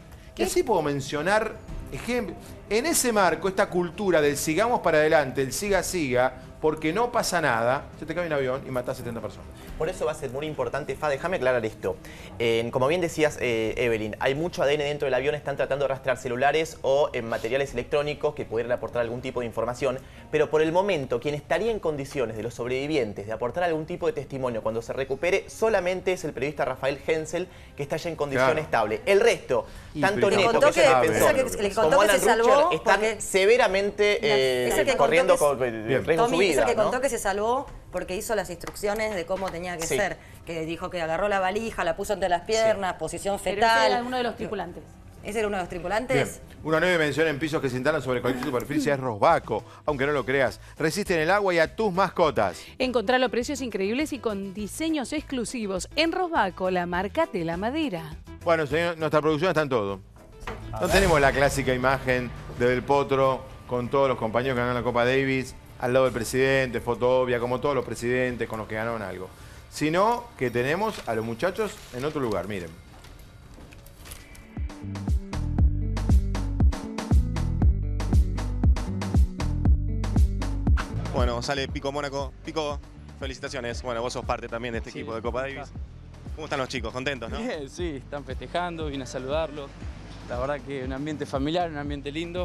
Y así puedo mencionar ejemplos. En ese marco, esta cultura del sigamos para adelante, el siga siga, porque no pasa nada, se te cae un avión y matás setenta personas. Por eso va a ser muy importante, Fa, déjame aclarar esto. Eh, como bien decías, eh, Evelyn, hay mucho A D N dentro del avión, están tratando de rastrear celulares o eh, materiales electrónicos que pudieran aportar algún tipo de información, pero por el momento, quien estaría en condiciones de los sobrevivientes de aportar algún tipo de testimonio cuando se recupere, solamente es el periodista Rafael Hensel, que está ya en condición Claro. estable. El resto, Y tanto pero- Neto, Le contó que es el que- defensor, esa que- le contó como que Alan se salvó Rutger, están porque- severamente eh, Es el que contó corriendo que- con el riesgo de su Tommy es vida. el que ¿no? contó que se salvó porque hizo las instrucciones de cómo tenía que Sí. ser. Que dijo que agarró la valija, la puso entre las piernas, posición Pero fetal. ese era uno de los tripulantes. ¿Ese era uno de los Bien. tripulantes? Una nueva mención en pisos que se instalan sobre cualquier superficie es Rosbaco. Aunque no lo creas, resisten el agua y a tus mascotas. Encontralo a precios increíbles y con diseños exclusivos en Rosbaco, la marca de la madera. Bueno, señor, nuestra producción está en todo. No tenemos la clásica imagen de Del Potro con todos los compañeros que ganaron la Copa Davis, al lado del presidente, foto obvia, como todos los presidentes con los que ganaron algo. Sino que tenemos a los muchachos en otro lugar, miren. Bueno, sale Pico Mónaco. Pico, felicitaciones. Bueno, vos sos parte también de este equipo de Copa Davis. ¿Cómo están los chicos? ¿Contentos, no? Bien, sí, están festejando, vine a saludarlos. La verdad que un ambiente familiar, un ambiente lindo.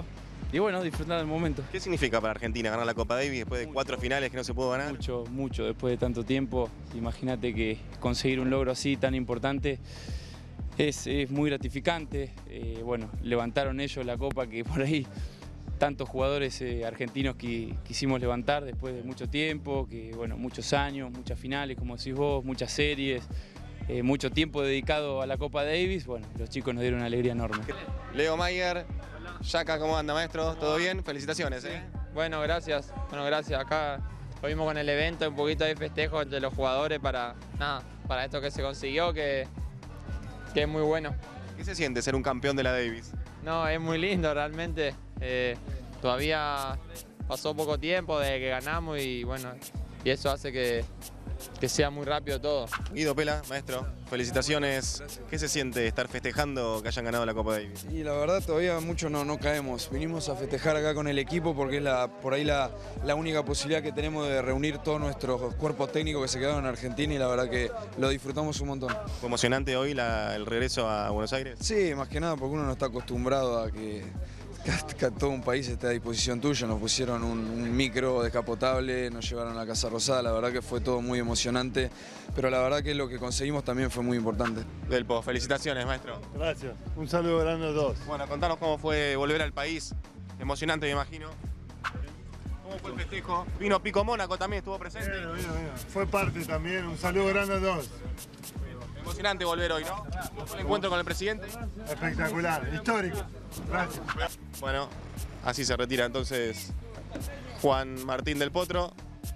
y bueno, disfrutar del momento. ¿Qué significa para Argentina ganar la Copa Davis después de cuatro finales que no se pudo ganar? Mucho, mucho, después de tanto tiempo. Imagínate que conseguir un logro así tan importante es, es muy gratificante. Eh, bueno, levantaron ellos la copa que por ahí tantos jugadores eh, argentinos que quisimos levantar después de mucho tiempo, que bueno, muchos años, muchas finales, como decís vos, muchas series, eh, mucho tiempo dedicado a la Copa Davis. Bueno, los chicos nos dieron una alegría enorme. Leo Mayer, Yaka, ¿cómo anda, maestro? ¿Todo bien? Felicitaciones, ¿eh? Bueno, gracias. Bueno, gracias. Acá fuimos con el evento, un poquito de festejo entre los jugadores para, nada, para esto que se consiguió, que, que es muy bueno. ¿Qué se siente ser un campeón de la Davis? No, es muy lindo realmente. Eh, todavía pasó poco tiempo desde que ganamos y bueno, y eso hace que, que sea muy rápido todo. Guido Pela, maestro, felicitaciones. ¿Qué se siente estar festejando que hayan ganado la Copa Davis? Y la verdad todavía mucho no, no caemos. Vinimos a festejar acá con el equipo porque es la, por ahí la, la única posibilidad que tenemos de reunir todos nuestros cuerpos técnicos que se quedaron en Argentina y la verdad que lo disfrutamos un montón. ¿Fue emocionante hoy la, el regreso a Buenos Aires? Sí, más que nada porque uno no está acostumbrado a que... que todo un país esté a disposición tuya. Nos pusieron un, un micro descapotable, nos llevaron a la Casa Rosada, la verdad que fue todo muy emocionante, pero la verdad que lo que conseguimos también fue muy importante. Delpo, felicitaciones, maestro. Gracias, un saludo grande a todos. Bueno, contanos cómo fue volver al país, emocionante me imagino. ¿Cómo fue el festejo? Vino Pico Mónaco también, estuvo presente. Vino, vino, vino. Fue parte también, un saludo grande a todos. Emocionante volver hoy, ¿no? ¿Un encuentro con el presidente? Espectacular, histórico. Gracias. Bueno, así se retira entonces Juan Martín del Potro,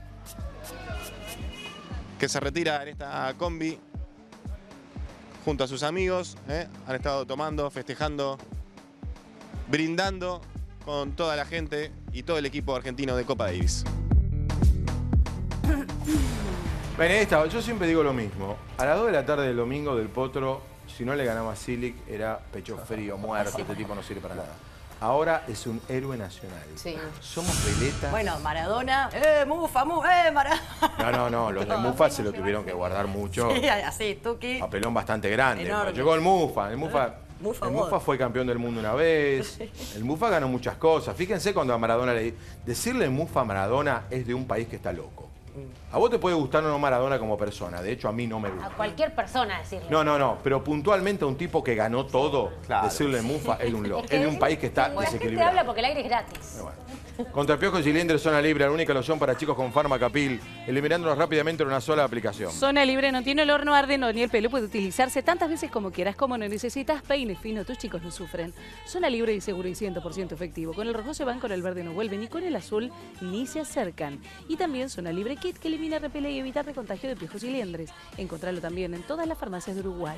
que se retira en esta combi junto a sus amigos. ¿eh? Han estado tomando, festejando, brindando con toda la gente y todo el equipo argentino de Copa Davis. Benedetta, yo siempre digo lo mismo. A las dos de la tarde del domingo del Potro, si no le ganaba a Silic, era pecho frío, muerto, este tipo no sirve para nada. Ahora es un héroe nacional. Sí. Somos veletas. Bueno, Maradona, eh, Mufa, Mufa, eh, Maradona. No, no, no, los de Mufa se lo tuvieron que guardar mucho. Sí, así, Tuki. Papelón bastante grande. Enorme. Llegó el Mufa, el Mufa... Mufa el Mufa fue campeón del mundo una vez. El Mufa ganó muchas cosas. Fíjense cuando a Maradona le... Decirle Mufa a Maradona es de un país que está loco. A vos te puede gustar o no Maradona como persona, de hecho a mí no me gusta. A cualquier persona decirle. No, no, no, pero puntualmente a un tipo que ganó todo, claro. Decirle Mufa es un loco. Es, es de un país que está la desequilibrado. La gente habla porque el aire es gratis. Bueno. Contra Piojos y Cilindro, zona libre, la única loción para chicos con Farmacapil, eliminándolos rápidamente en una sola aplicación. Zona libre no tiene olor, no arde, no, ni el pelo puede utilizarse tantas veces como quieras, como no necesitas peine fino, tus chicos no sufren. Zona libre y seguro y cien por ciento efectivo. Con el rojo se van, con el verde no vuelven y con el azul ni se acercan. Y también Zona Libre Kit que elimina, repele y evita el contagio de piojos y liendres. Encontrarlo también en todas las farmacias de Uruguay.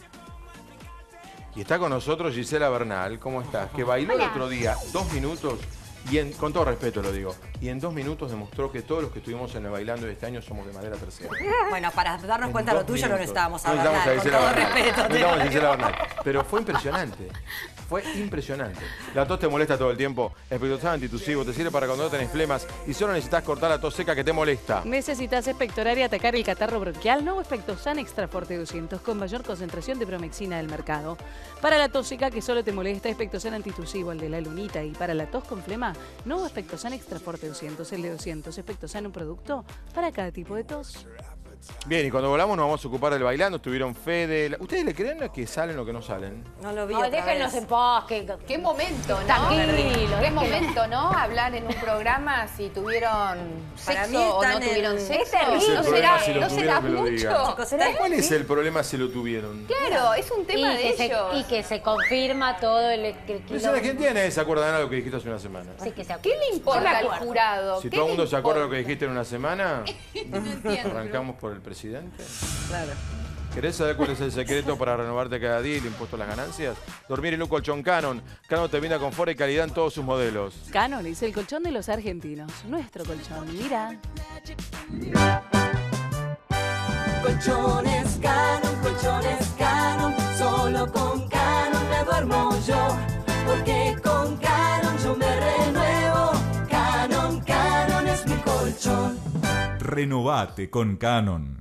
Y está con nosotros Gisela Bernal, ¿cómo estás? Que bailó el otro día dos minutos y en, con todo respeto lo digo, y en dos minutos demostró que todos los que estuvimos en el bailando de este año somos de madera tercera. Bueno, para darnos En cuenta de lo dos tuyo minutos. no necesitábamos No hablar, necesitamos a con Gisela todo Bernal. respeto. No necesitamos a Gisela Bernal. Pero fue impresionante. Fue impresionante. La tos te molesta todo el tiempo. Espectosan antitusivo te sirve para cuando no tenés flemas y solo necesitas cortar la tos seca que te molesta. ¿Necesitas expectorar y atacar el catarro bronquial? Nuevo Espectosan Extra Forte doscientos con mayor concentración de bromexina del mercado. Para la tos seca que solo te molesta, Espectosan antitusivo, el de la lunita. Y para la tos con flema, nuevo Espectosan Extra Forte doscientos, el de doscientos. Espectosan, un producto para cada tipo de tos. Bien, y cuando volamos nos vamos a ocupar del bailando. Estuvieron Fede. ¿Ustedes le creen a que salen o que no salen? No lo vi. No, déjenlos en paz. Que, Qué momento, ¿no? Tranquilo. Qué momento, ¿no? Hablar en un programa si tuvieron Para sexo mí o no están en- tuvieron Es sexo. terrible. ¿No El será, problema si lo ¿no será tuvieron, que lo digan. mucho? Chicos, ¿será ¿Cuál es así? el problema si lo tuvieron? Claro, es un tema y, de que se, ellos. y que se confirma todo el, el Pero si la quilombo. gente nadie se acuerda nada de lo que dijiste hace una semana. Sí, que se ¿Qué le importa Yo me al acuerdo. jurado? Si ¿Qué todo el le mundo se acuerda de lo importa? que dijiste en una semana, No entiendo. arrancamos por el presidente. Claro. ¿Querés saber cuál es el secreto para renovarte cada día y el impuesto a las ganancias? Dormir en un colchón Canon. Canon te brinda confort y calidad en todos sus modelos. Canon es el colchón de los argentinos. Nuestro colchón, mira. Colchones Canon, colchones Canon, solo con Canon me duermo yo, porque con Canon yo me renuevo. Canon, Canon es mi colchón. Renovate con Canon.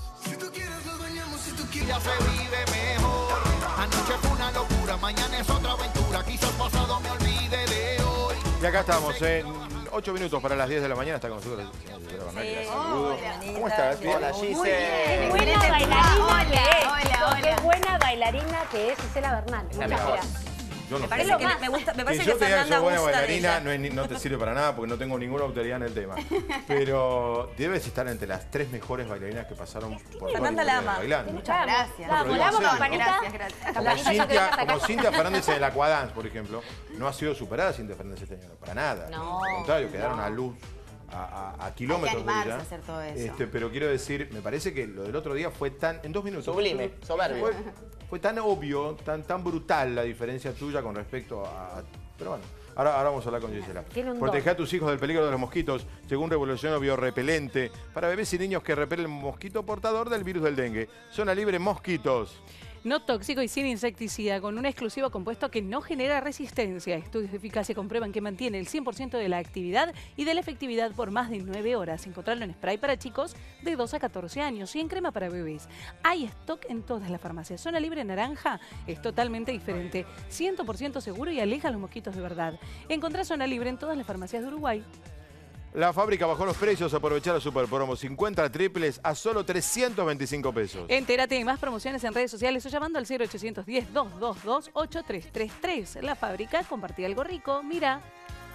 Ya se vive mejor. Anoche fue una locura, mañana es otra aventura. Quizás pasado me olvide de hoy. Y acá estamos en ocho minutos para las diez de la mañana. Está con nosotros la señora Bernal. La saludo. ¿Cómo estás? Hola, Giselle. Qué buena bailarina que es, chicos, qué buena bailarina que es Gisela Bernal. Muchas gracias. Yo no Me parece sé. que, me gusta, me parece Que yo que te diga que Fernanda sos buena gusta de bailarina ella. no, es ni- no te sirve para nada porque no tengo ninguna autoridad en el tema. Pero debes estar entre las tres mejores bailarinas que pasaron por toda Fernanda la historia ama. de bailando. Muchas gracias. No, pero digo en serio. Gracias, gracias. Como Cintia, como Cintia Fernández en el Aquadance, por ejemplo, no ha sido superada Cintia Fernández este año, para nada. No, Al contrario, quedaron no. a luz, a, a- a kilómetros de animarse ella. a hacer todo eso. Este, pero quiero decir, me parece que lo del otro día fue tan, en dos minutos. Sublime, soberbio. Fue, fue tan obvio, tan, tan brutal la diferencia tuya con respecto a... Pero bueno, ahora, ahora vamos a hablar con Gisela. Tiene un Protege don. a tus hijos del peligro de los mosquitos. Llegó un revolucionario biorrepelente para bebés y niños que repele el mosquito portador del virus del dengue. Zona libre mosquitos. No tóxico y sin insecticida, con un exclusivo compuesto que no genera resistencia. Estudios de eficacia comprueban que mantiene el cien por ciento de la actividad y de la efectividad por más de nueve horas. Encontrarlo en spray para chicos de dos a catorce años y en crema para bebés. Hay stock en todas las farmacias. Zona libre naranja es totalmente diferente, cien por ciento seguro y aleja a los mosquitos de verdad. Encontrá Zona libre en todas las farmacias de Uruguay. La fábrica bajó los precios, aprovechar la super promo. cincuenta triples a solo trescientos veinticinco pesos. Entérate de más promociones en redes sociales o llamando al cero ochocientos diez, doscientos veintidós, ochenta y tres treinta y tres. La fábrica, compartí algo rico, mira.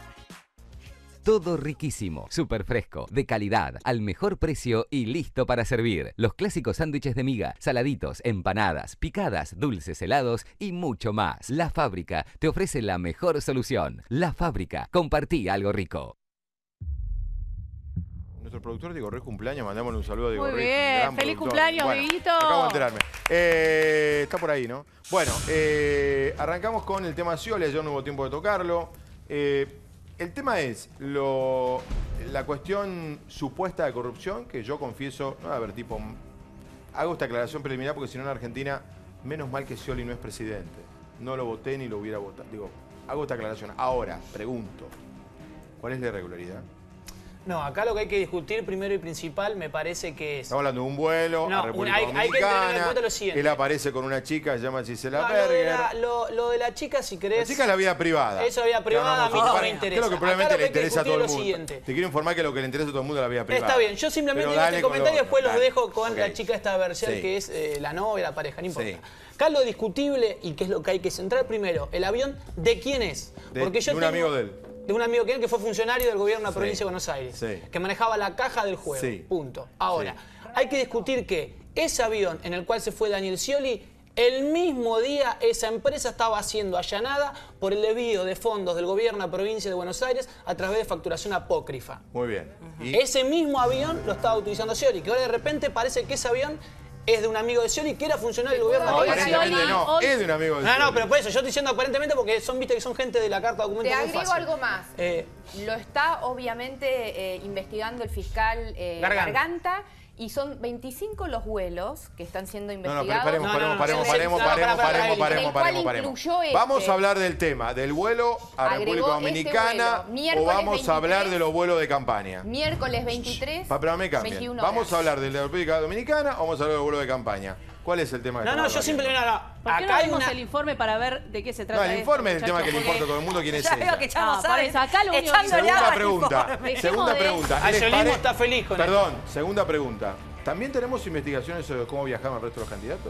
Todo riquísimo, súper fresco, de calidad, al mejor precio y listo para servir. Los clásicos sándwiches de miga, saladitos, empanadas, picadas, dulces, helados y mucho más. La Fábrica te ofrece la mejor solución. La Fábrica, compartí algo rico. Nuestro productor Diego Rey cumpleaños, mandámosle un saludo a Diego Muy Rey. bien, gran feliz productor. cumpleaños, Bueno, Dieguito. acabo de enterarme. Eh, está por ahí, ¿no? Bueno, eh, arrancamos con el tema Scioli, ayer no hubo tiempo de tocarlo. Eh, el tema es lo, la cuestión supuesta de corrupción, que yo confieso, no, a ver, tipo, hago esta aclaración preliminar porque si no en Argentina, menos mal que Scioli no es presidente. No lo voté ni lo hubiera votado. Digo, hago esta aclaración. Ahora, pregunto, ¿cuál es la irregularidad? No, acá lo que hay que discutir primero y principal me parece que es... Estamos hablando de un vuelo No, a República hay- hay que tener en Dominicana. cuenta lo siguiente. Él aparece con una chica, se llama Gisela No, lo, de Berger. la, lo, lo de la chica, si querés... La chica es la vida privada. Eso es la vida privada, a mí no me interesa. Creo que Acá probablemente lo que le hay que interesa a todo el discutir mundo. es lo siguiente. Te quiero informar que lo que le interesa a todo el mundo es la vida privada. Está bien, yo simplemente Pero digo dale este con comentario y lo- después los dale. dejo con Ok. la chica esta Berger, Sí. que es eh, la novia, la pareja, no importa. Sí. Acá lo discutible y que es lo que hay que centrar primero, el avión, ¿de quién es? De- Porque yo de un tengo- amigo de él. De un amigo que él que fue funcionario del gobierno de la Sí. provincia de Buenos Aires, Sí. que manejaba la caja del juego. Sí. Punto. Ahora, hay que discutir que ese avión en el cual se fue Daniel Scioli, el mismo día esa empresa estaba siendo allanada por el desvío de fondos del gobierno de la provincia de Buenos Aires a través de facturación apócrifa. Muy bien. Y Ese mismo avión lo estaba utilizando Scioli, que ahora de repente parece que ese avión es de un amigo de Scioli que era funcionario del gobierno no, de Buenos Aires. aparentemente no, es de un amigo de No, no, Scioli. pero por eso, yo estoy diciendo aparentemente porque son, viste que son gente de la carta de Te documentos muy agrego fácil. algo más. Eh, Lo está obviamente eh, investigando el fiscal eh, Garganta. Garganta. Y son veinticinco los vuelos que están siendo No, no, investigados. pero paremos, No, no, paremos, no, paremos, sí, paremos, no, no, paremos, para, para, paremos, para, paremos, el cual paremos, paremos. incluyó este. Vamos a hablar del tema, del vuelo a Agregó República este Dominicana vuelo, o miércoles vamos a hablar veintitrés, de los vuelos de campaña. Miércoles veintitrés, Pa- Pero me cambien. veintiuna ¿Vamos horas. a hablar de la República Dominicana o vamos a hablar del vuelo de campaña? ¿Cuál es el tema que no, no, estamos yo debatiendo? simplemente... No, no. ¿Por qué no Acá hay vemos una... el informe para ver de qué se No, trata el esto, informe es el tema que le muchachos? importa a todo el mundo, quién es Ya veo ella. que ya no Ah, por saben. eso, acá lo único que- Echándole Segunda agua al pregunta, informe. segunda Dejemos de- pregunta. Ah, ¿Les Sciolismo pare- está feliz con Perdón, segunda pregunta. ¿También tenemos investigaciones sobre cómo viajaron el resto de los candidatos?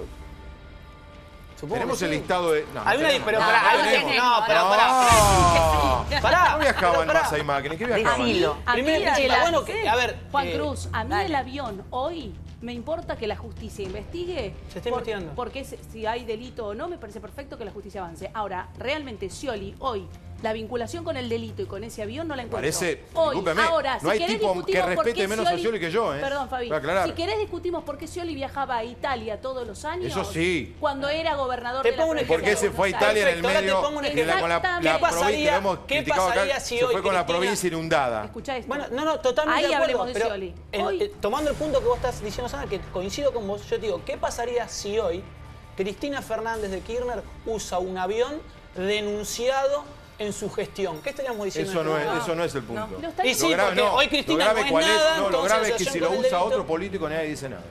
Supongo Tenemos que el sí. listado de... No, no Hay una... tenemos. Pero No, pará, no hay una- tenemos. No, pero No. pará. Pará. No viajaban pero pará. más máquinas, ¿qué viajaban? Decilo. A mí Primero y el principal, avión- bueno, que- a ver, Juan eh, Cruz, a mí dale. el avión hoy me importa que la justicia investigue. Se está por- investigando. Porque es- si hay delito o no, me parece perfecto que la justicia avance. Ahora, realmente Scioli, hoy, la vinculación con el delito y con ese avión no la encuentro. Parece, hoy, discúlpeme, ahora, no si hay querés tipo que discutimos por respete qué menos a Scioli que yo, ¿eh? Perdón, Fabi. Voy a aclarar. Si querés discutimos por qué Scioli viajaba a Italia todos los años. Eso sí. Cuando era gobernador Te de la pongo un provincia Porque de se fue a Buenos Aires. Italia en el Perfecto, ahora te medio pongo un de la, ejemplo. con la, ¿Qué la pasaría- provincia, lo hemos qué criticado acá, pasaría si se hoy fue con la Cristina- provincia inundada. Escuchá esto. Bueno, no, no, totalmente Ahí de acuerdo, hablemos de pero Scioli. en- Hoy- eh, tomando el punto que vos estás diciendo, Sandra, que coincido con vos, yo te digo, ¿qué pasaría si hoy Cristina Fernández de Kirchner usa un avión denunciado en su gestión? ¿Qué estaríamos diciendo? Eso en no, este es, momento? eso no es el punto. No está Y bien. sí, Lo grave- porque no, hoy Cristina lo grave no es cuál nada, no, lo entonces grave es que asociación si lo con el usa delito. otro político nadie dice nada.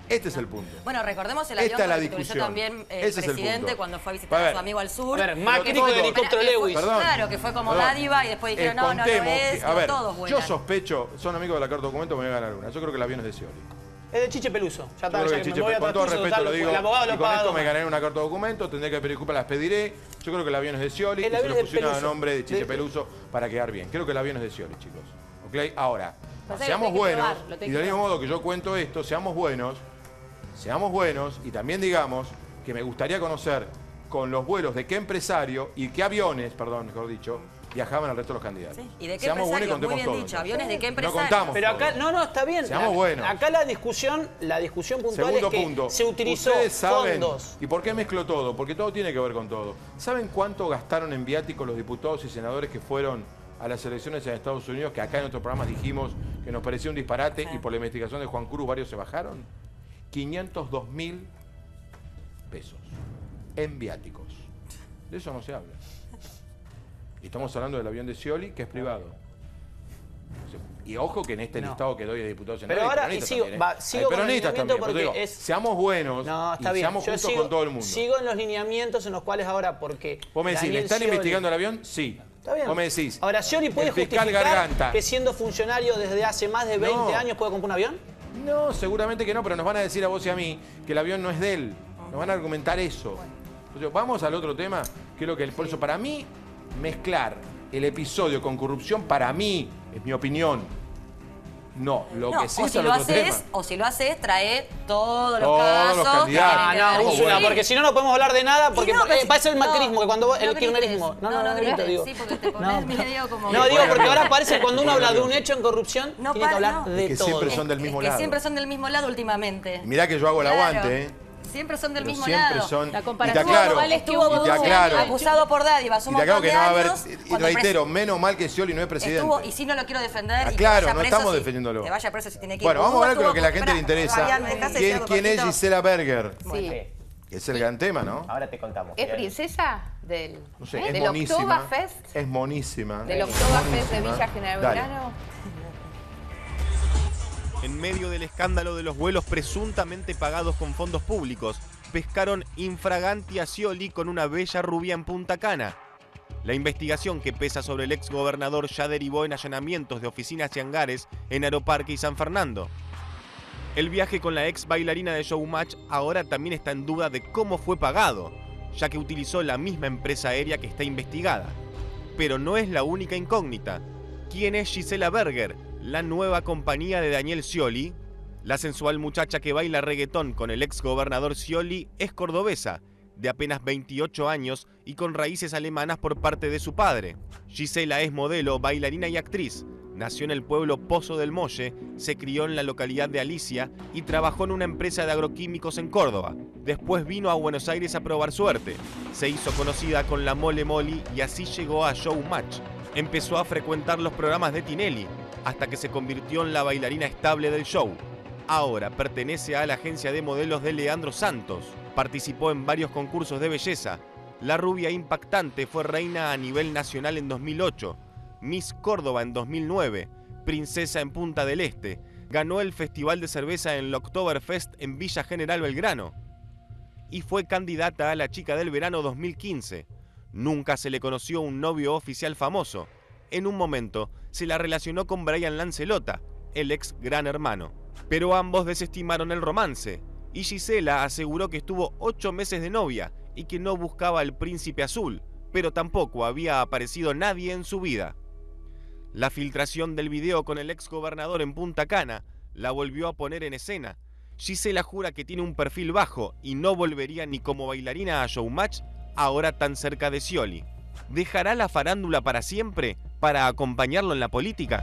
Este es el punto. Bueno, recordemos el Esta avión es la que utilizó discusión. también el Ese es el presidente punto. cuando fue a visitar A a, ver. su amigo al sur. A ver, Macri Que con fue- el helicóptero que fue- Lewis. Perdón. Claro, que fue como Perdón. dádiva y después dijeron, Eh, no, no lo contemos es, que- a no, ver, todos yo vuelan. sospecho, son amigos de la carta documento, me voy a ganar una. Yo creo que el avión es de Scioli. Es de Chiche Peluso. Ya Yo está, creo ya que que Chiche, me voy a con todo transcurso, respeto total, lo digo, el abogado lo y con paga esto dos me más. ganaré una carta documento, tendré que pedir disculpas, las pediré. Yo creo que el avión es de Scioli El y se avión lo es de pusieron a Peluso. nombre de Chiche De- Peluso para quedar bien. Creo que el avión es de Scioli, chicos. ¿Ok? Ahora, Pasa que seamos lo tenés que buenos, probar, lo tenés y que del mismo probar. modo que yo cuento esto, seamos buenos, seamos buenos y también digamos que me gustaría conocer con los vuelos de qué empresario y qué aviones, perdón, mejor dicho, viajaban al resto de los candidatos. ¿Y de qué Seamos buenos y empresario? Muy contemos bien todo, dicho. entonces. ¿Aviones de qué No empresario? contamos Pero acá, todo. no, no, está bien. Seamos La- buenos. Acá la discusión, la discusión puntual Segundo es que punto. se utilizó Ustedes saben, fondos. ¿y por qué mezclo todo? Porque todo tiene que ver con todo. ¿Saben cuánto gastaron en viáticos los diputados y senadores que fueron a las elecciones en Estados Unidos? Que acá en otros programas dijimos que nos parecía un disparate y por la investigación de Juan Cruz varios se bajaron. quinientos dos mil pesos en viáticos. De eso no se habla. Y estamos hablando del avión de Scioli, que es privado. Y ojo que en este No. listado que doy de diputados y Pero senadores, ahora, hay y peronistas sigo, también, ¿eh? va, Hay sigo con el peronistas lineamiento también, pero porque digo, es... seamos buenos No, está y bien. seamos Yo justos sigo, con todo el mundo. sigo en los lineamientos en los cuales ahora, porque... Vos me decís, ¿le Daniel están Scioli- investigando el avión? Sí. Está bien. Vos me decís, Ahora, Scioli puede el fiscal justificar Garganta. que siendo funcionario desde hace más de veinte No. años puede comprar un avión. No, seguramente que no, pero nos van a decir a vos y a mí que el avión no es de él. Nos van a argumentar eso. Entonces, vamos al otro tema, que es lo que el por eso para mí mezclar el episodio con corrupción, para mí, es mi opinión. No, lo No, que sí o es si el lo otro haces, tema. o si lo haces, trae todos los Todos casos. los que candidatos. tienen que Ah, ver. no, Úrsula, porque si no, no podemos hablar de nada, porque Y no, por- eh, pero- parece el no, macrismo, que cuando vos, no el grites. kirchnerismo. No, no, no, grito, grites, digo. Sí, porque te pones No, medio como... No, digo porque ahora parece Me cuando uno pone habla de un nervioso. hecho en corrupción, No, tiene que para, hablar no. de Es que todo. siempre son del mismo que lado. siempre son del mismo lado últimamente. Y mirá que yo hago el Claro. aguante, ¿eh? Siempre son del Pero mismo siempre lado. son... La y te comparación aclaro, global estuvo y te doce aclaro, años. Acusado por dádiva, y somos te aclaro que no va a haber, años, y cuando reitero, menos mal que Scioli no es presidente. estuvo, y sí no lo quiero defender. Ah, y que claro, vaya no preso estamos si- defendiéndolo. Que vaya preso si tiene que ir. Bueno, vamos a ver Estuvo lo que a la con- gente le Esperá, interesa. Fabián, ¿me dejás decir ¿Quién, algo quién es cortito? Gisela Berger? Sí. Es el gran tema, ¿no? Ahora te contamos. ¿Es princesa del, No sé, ¿eh? es del monísima. Oktoberfest? Es monísima. ¿Del Es Oktoberfest de monísima. Villa General Dale. Belgrano? En medio del escándalo de los vuelos presuntamente pagados con fondos públicos, pescaron infraganti a Scioli con una bella rubia en Punta Cana. La investigación que pesa sobre el ex gobernador ya derivó en allanamientos de oficinas y hangares en Aeroparque y San Fernando. El viaje con la ex bailarina de Showmatch ahora también está en duda de cómo fue pagado, ya que utilizó la misma empresa aérea que está investigada. Pero no es la única incógnita. ¿Quién es Gisela Berger, la nueva compañía de Daniel Scioli? La sensual muchacha que baila reggaetón con el ex gobernador Scioli es cordobesa, de apenas veintiocho años y con raíces alemanas por parte de su padre. Gisela es modelo, bailarina y actriz. Nació en el pueblo Pozo del Molle, se crió en la localidad de Alicia y trabajó en una empresa de agroquímicos en Córdoba. Después vino a Buenos Aires a probar suerte. Se hizo conocida con la Mole Moli y así llegó a Showmatch. Empezó a frecuentar los programas de Tinelli, hasta que se convirtió en la bailarina estable del show. Ahora pertenece a la agencia de modelos de Leandro Santos. Participó en varios concursos de belleza. La rubia impactante fue reina a nivel nacional en dos mil ocho, Miss Córdoba en dos mil nueve, princesa en Punta del Este, ganó el Festival de Cerveza en el Oktoberfest en Villa General Belgrano y fue candidata a la Chica del Verano dos mil quince. Nunca se le conoció un novio oficial famoso. En un momento se la relacionó con Brian Lancelota, el ex Gran Hermano. Pero ambos desestimaron el romance y Gisela aseguró que estuvo ocho meses de novia y que no buscaba al príncipe azul, pero tampoco había aparecido nadie en su vida. La filtración del video con el ex gobernador en Punta Cana la volvió a poner en escena. Gisela jura que tiene un perfil bajo y no volvería ni como bailarina a Showmatch, ahora tan cerca de Scioli. ¿Dejará la farándula para siempre para acompañarlo en la política?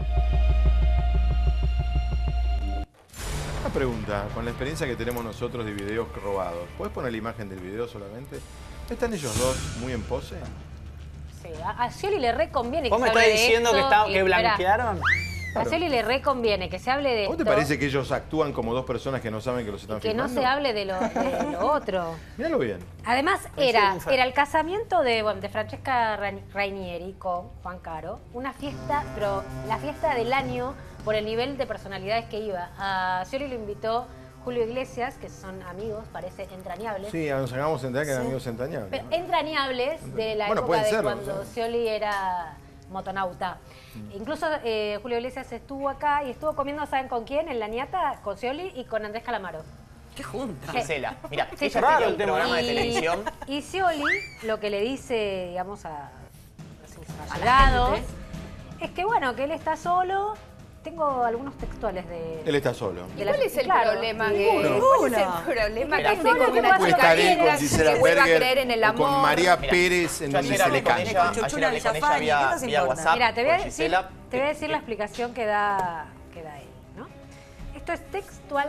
Una pregunta, con la experiencia que tenemos nosotros de videos robados, ¿puedes poner la imagen del video solamente? ¿Están ellos dos muy en pose? Sí, a, a Scioli le reconviene que ¿Vos se me hable estás de diciendo esto que, está, y- que esperá. blanquearon? A Scioli le reconviene que se hable de ¿Cómo te esto parece que ellos actúan como dos personas que no saben que los están y que no filmando? se hable de lo, de lo otro. Míralo bien. Además, Coincido era, con Fer. era el casamiento de, bueno, de Francesca Ra- Rainieri con Juan Caro. Una fiesta, pero la fiesta del año por el nivel de personalidades que iba. A Scioli lo invitó Julio Iglesias, que son amigos, parece entrañables. Sí, nos acabamos de enterar que eran Sí. amigos entrañables. Pero ¿no? entrañables de la Bueno, época pueden de serlo, cuando ¿no? Scioli era motonauta. Incluso eh, Julio Iglesias estuvo acá y estuvo comiendo, ¿saben con quién? En La Niata, con Scioli y con Andrés Calamaro. ¡Qué junta! Gisela, mira, Sí, ella sí. tenía un programa de Y- televisión. Y Scioli lo que le dice, digamos, a, a A sus la allegados gente. es que, bueno, que él está solo. Tengo algunos textuales de... Él está solo. de ¿Y la- cuál es el claro, problema? de- que- ¿Cuál es el problema? Mira, Que solo tengo que una puede Puede chica estar él quiera, con Gisela que vuelva a Berger creer en el o amor. con María Mira, Pérez en yo donde ayer se hablé le con canta. ella, Chuchuna ayer hablé con ella Villafani, ¿qué vía, nos vía importa? WhatsApp Mira, te voy, a con decir, Gisela. te voy a decir la explicación que da, que da él, ¿no? Esto es textual.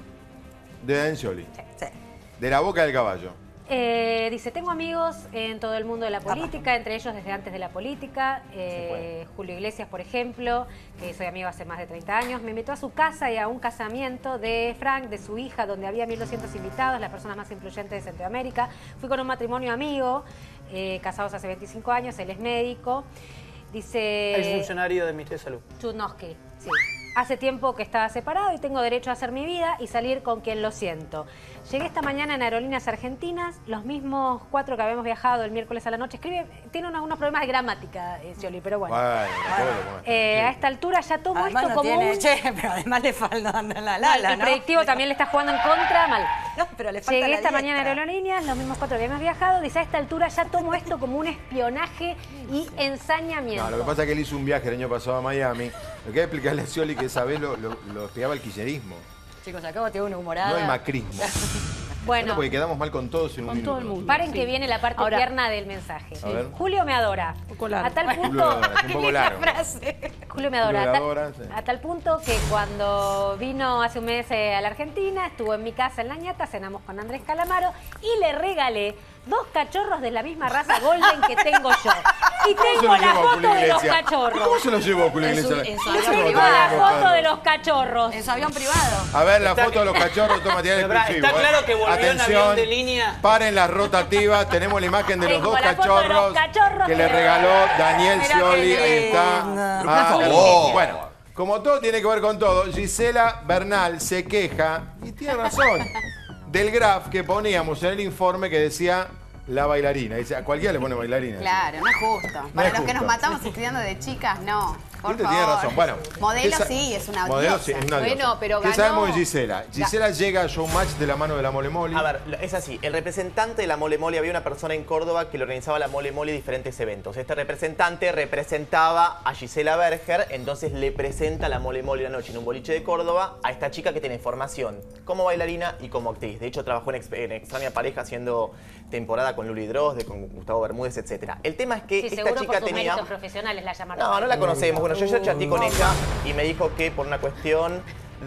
De Dan Scioli. Sí. De la boca del caballo. Eh, dice, tengo amigos en todo el mundo de la política, entre ellos desde antes de la política. Eh, Julio Iglesias, por ejemplo, que soy amigo hace más de treinta años, me invitó a su casa y a un casamiento de Frank, de su hija, donde había mil doscientos invitados, las personas más influyentes de Centroamérica. Fui con un matrimonio amigo, eh, casados hace veinticinco años, él es médico. Dice... El funcionario del Ministerio de Salud. Chudnovsky, sí. Hace tiempo que estaba separado y tengo derecho a hacer mi vida y salir con quien lo siento. Llegué esta mañana en Aerolíneas Argentinas, los mismos cuatro que habíamos viajado el miércoles a la noche. Escribe, tiene unos, unos problemas de gramática, eh, Scioli, pero bueno. Bueno, bueno. Eh, a esta altura ya tomo Además esto no como tiene, un... che, pero además le falta andar la lala, el ¿no? predictivo también le está jugando en contra, mal. No, pero le falta Llegué la esta diestra. mañana en Aerolíneas, los mismos cuatro que habíamos viajado. Dice, a esta altura ya tomo esto como un espionaje y ensañamiento. No, lo que pasa es que él hizo un viaje el año pasado a Miami. Lo que hay que explicarle a Scioli que esa vez lo, lo, lo espigaba el kirchnerismo, Chicos, acabo tiene una humorada. no el macrismo. Bueno, Bueno, porque quedamos mal con todos en un Con minuto. todo el mundo. paren Sí. que viene la parte Ahora- tierna del mensaje. A ver. Julio me adora. poco largo. A tal Julio punto... Adora, es un poco largo. Julio me adora. Julio A tal, adora, sí. a tal punto que cuando vino hace un mes eh, a la Argentina, estuvo en mi casa en La Ñata, cenamos con Andrés Calamaro y le regalé dos cachorros de la misma raza golden que tengo yo. Y ¿Cómo se tengo lo la llevó foto Julio de los Iglesias? cachorros. ¿Cómo se lo llevó Julio En su- Iglesias? en su ¿Cómo se avión lo Tengo trajo la a foto buscar? de los cachorros. En su avión privado. A ver la Está- foto de los cachorros, toma material Pero, pará, exclusivo. está ¿eh? claro que volvió en Atención, avión de línea. paren las rotativas, tenemos la imagen de los Tengo dos la foto de los cachorros, cachorros que que le le regaló Daniel Mira Scioli, qué ahí está. lindo. Ah, Por el- favor. bueno, como todo tiene que ver con todo, Gisela Bernal se queja, y tiene razón, del graf que poníamos en el informe que decía la bailarina. Dice, a cualquiera le pone bailarina. Claro, no es justo. No Para es los que nos justo. matamos estudiando de chicas, no. Por Usted favor. tiene razón. Bueno, Modelo ¿qué sa- sí, es una Modelo diosa. sí, es una Bueno, diosa. pero ¿Qué ganó- sabemos de Gisela? Gisela llega a Showmatch de la mano de la Mole Mole. A ver, lo- es así. El representante de la Mole Mole, había una persona en Córdoba que le organizaba la Mole Mole diferentes eventos. Este representante representaba a Gisela Berger, entonces le presenta la Mole Mole la noche en un boliche de Córdoba a esta chica que tiene formación como bailarina y como actriz. De hecho, trabajó en, Ex- en Extraña Pareja haciendo temporada con Luli Drosde, con Gustavo Bermúdez, etcétera. El tema es que Sí, esta seguro chica por tus tenía... méritos profesionales la llamaron. No, no la conocemos. Bueno, yo ya chateé con ella y me dijo que por una cuestión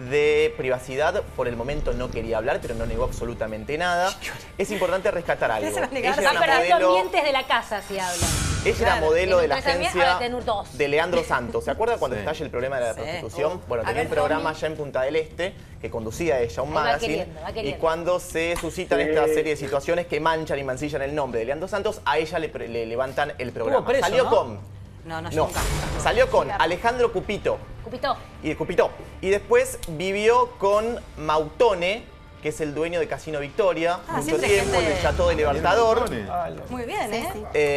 de privacidad, por el momento no quería hablar, pero no negó absolutamente nada. Es importante rescatar algo. ¿Qué se va a Ella negar? era Ah, una pero modelo, ambientes de la casa si hablan. ella era Claro, modelo de la tiene tres ambientes, agencia ahora tener dos. de Leandro Santos. ¿Se acuerdan cuando Sí. estalla el problema de la Sí. prostitución? Uh. Bueno, A tenía ver, un programa Tommy. allá en Punta del Este que conducía ella, un Ahí va magazine. queriendo, va Y queriendo. cuando se suscitan esta serie de situaciones que manchan y mancillan el nombre de Leandro Santos, a ella le, pre- le levantan el programa. preso, Salió ¿no? con... No, no, No, nunca. salió con Alejandro Cupito. Cupito. Y de Cupito. Y después vivió con Mautone, que es el dueño de Casino Victoria, Ah, mucho siempre tiempo, gente- del Chateau de Libertador. Muy bien, ¿eh?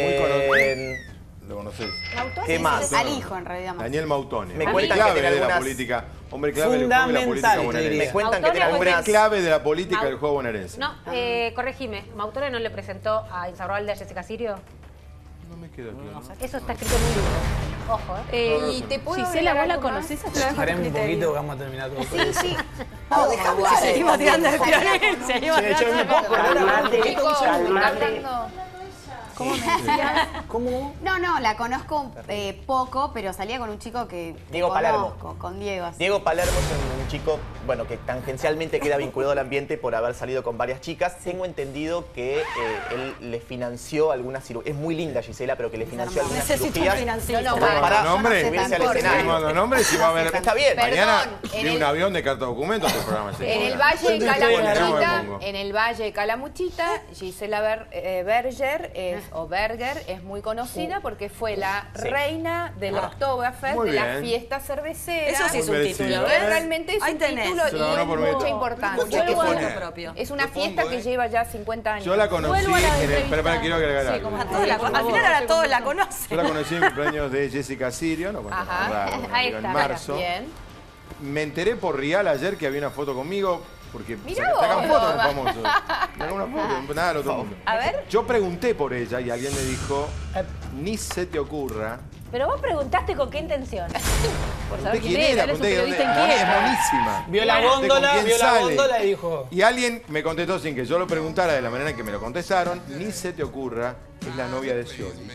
Eh, Lo conocés. ¿Qué más? Al hijo, en realidad. más. Daniel Mautone. Me hombre cuentan clave que tiene de la algunas- política. Hombre clave del juego de la política Fundamental, te bonaerense. diría. Me cuentan que Mautone tiene Hombre algunas... clave de la política Mau- del juego bonaerense. No, eh, corregime. ¿Mautone no le presentó a Insaurralde a Jessica Sirio? No me queda claro. Eso está escrito en un libro. Ojo, ¿eh? Eh, ¿Y te puedo Gisela, agregar ¿vos la algo más? conocés? Paremos un poquito que vamos a terminar todo. Sí, sí. No, dejame que seguimos tirando el violín. Seguimos Sí, echame un poco, tirando. Chicos, ¿me está hablando? ¿Cómo me decías? ¿Cómo? No, no, la conozco eh, poco, pero salía con un chico que Diego conozco, Palermo. con Diego. así. Diego Palermo es un chico, bueno, que tangencialmente queda vinculado al ambiente por haber salido con varias chicas. Tengo entendido que eh, él le financió algunas cirugías. Es muy linda Gisela, pero que le financió algunas Necesito cirugías. financiar. No, Bueno, para yo no sé subirse al tanto. escenario. Seguimos dando nombres y va a haber... Está bien. Mañana Perdón, en tiene el- un avión de carta documentos el programa. ese. En el Hola. Valle de Yo estoy en el Calamuchita, Congo. en el Valle de Calamuchita, Gisela Ber- eh, Berger es, o Berger es muy conocida porque fue la Sí. reina del Ah. Oktoberfest, Muy de la bien. fiesta cervecera. Eso sí es Muy un merecido. título, Que ¿eh? realmente es Ahí un tenés. título Se la y ganó es por mucha mérito. importancia. ¿Cuánto Es pone? propio. Es una Lo fiesta pongo, que ¿eh? lleva ya cincuenta años. Yo la conocí Vuelvo a la en el... Espera, entrevista. espera, quiero agregar Sí, algo. como A todos la- por al favor. final ahora todos la conocen. Yo la conocí en el cumpleaños de Jessica Sirio, no, bueno, Ajá. raro, Ahí en está, marzo. Bien. Me enteré por Rial ayer que había una foto conmigo, porque Mirá saca- sacan vos. fotos los famosos. Sacan una foto, nada del otro mundo. A ver. Yo pregunté por ella y alguien me dijo, ni se te ocurra. Pero vos preguntaste con qué intención. Por Pregunté saber quién quién era, era, él es un pregunté periodista quién era. Es inquieto. monísima. Vio la Pregunté con góndola, quién vio la sale. góndola y dijo... Y alguien me contestó sin que yo lo preguntara de la manera en que me lo contestaron, ni se te ocurra, es la novia de Scioli.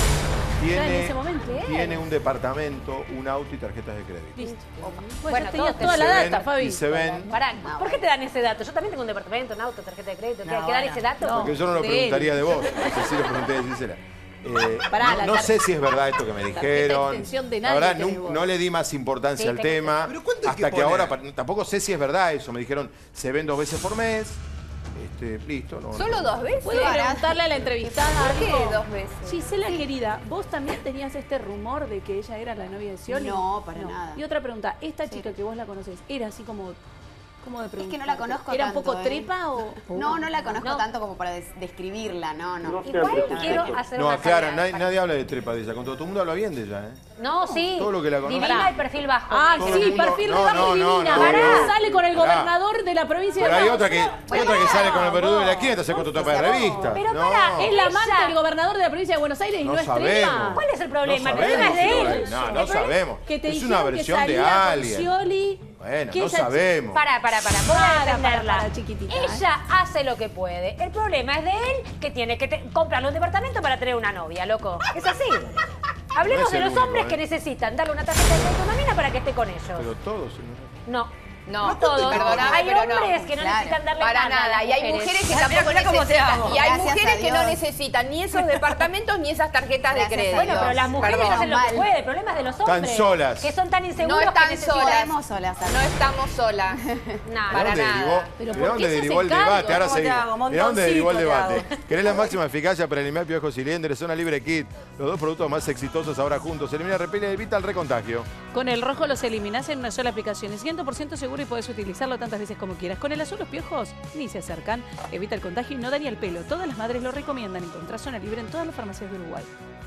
Ya en Tiene, ese momento. tiene un departamento, un auto y tarjetas de crédito. Listo. Bueno, Bueno, tenías todos toda la se data, ven- Fabi. Y se ven, Pará, ¿por qué te dan ese dato? Yo también tengo un departamento, un auto, tarjeta de crédito. ¿Qué, No, hay que dar bueno. ese dato? porque yo no lo de preguntaría de vos, no sé si lo pregunté de Gisela. Eh, Pará, no la no tar- sé si es verdad esto que me tarjeta dijeron. de extensión de La nadie verdad, tenés no, vos. no le di más importancia Sí, al tenés tema. que- ¿Pero cuánto hay Hasta que que ahora, poner? pa- tampoco sé si es verdad eso. Me dijeron, se ven dos veces por mes. Este, listo. No, ¿Solo dos veces? ¿Puedo preguntarle a la entrevistada ¿Por qué algo? dos veces? Gisela, querida, ¿vos también tenías este rumor de que ella era la novia de Scioli? No, para nada. Y otra pregunta, esta chica que vos la conocés, ¿era así como, como de Es preguntar? que no la conozco ¿Era tanto, un poco ¿eh? trepa o...? No, no la conozco No. tanto como para des- describirla, no, no. Igual quiero hacer No, una aclara, salvedad. nadie, nadie habla de trepa de ella. Con todo, todo el mundo habla bien de ella, ¿eh? No, sí. Todo lo que la conoce. Divina y perfil bajo. Ah, Todo el sí, mundo- perfil no, de bajo no, y no, divina. no, Pará, no. sale con el Pará. gobernador de la provincia Pero de hay Bajo. otra que, hay otra que sale con el verdugo de la esquina y te hace con tu tapa de revista. Pero no. pará, Es la Ella- amante del gobernador de la provincia de Buenos Aires y no, No es sabemos. trepa. ¿Cuál es el problema? No El problema es de sabemos, él. No, El no problema- sabemos. Que te Es dijeron una que versión de salía con alguien. Scioli, Bueno, que no esa- sabemos. Para, para, para, voy a Para, defenderla. para, para, chiquitita, ¿eh? Ella hace lo que puede. El problema es de él, que tiene que te- comprarle un departamento para tener una novia, loco. Es así. Hablemos No es de el los único, hombres ¿eh? que necesitan darle una tarjeta de crédito a una mina para que esté con ellos. Pero todos. No. No, No todos. perdóname, Hay pero no. hombres que no Claro. necesitan darle Para nada a nada. las Y hay mujeres que Mira, tampoco mira cómo te necesitan. amo. Y hay Gracias mujeres a que no Dios. necesitan ni esos departamentos ni esas tarjetas de Gracias a crédito. Bueno, pero las mujeres Perdón. hacen lo que Mal. pueden. El problema es de los Están hombres. solas. Que son tan inseguros No que están necesitan- solas. Podemos solas. No estamos solas. Nada. Para ¿De dónde nada. derivó, Pero ¿de ¿por dónde qué se derivó el hacen cargo? debate? Ahora ¿Cómo te seguimos. hago? ¿De dónde derivó el Montoncito te debate? ¿Querés la máxima eficacia para eliminar piojos y liendres? Zona Libre Kit. Los dos productos más exitosos ahora juntos. Elimina, repele y evita el recontagio. Con el rojo los eliminás en una sola aplicación. Es cien por ciento seguro y podés utilizarlo tantas veces como quieras. Con el azul los piojos ni se acercan. Evita el contagio y no daña el pelo. Todas las madres lo recomiendan. Encontrás Zona Libre en todas las farmacias de Uruguay.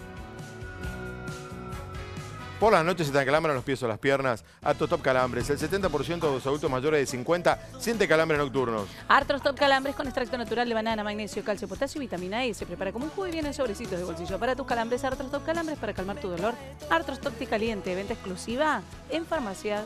Por las noches se te acalambran los pies o las piernas. Artrostop Calambres. El setenta por ciento de los adultos mayores de cincuenta siente calambres nocturnos. Artrostop Calambres con extracto natural de banana, magnesio, calcio, potasio y vitamina E. Se prepara como un jugo y viene en sobrecitos de bolsillo. Para tus calambres, Artrostop Calambres para calmar tu dolor. Artrostop Te Caliente. Venta exclusiva en farmacias.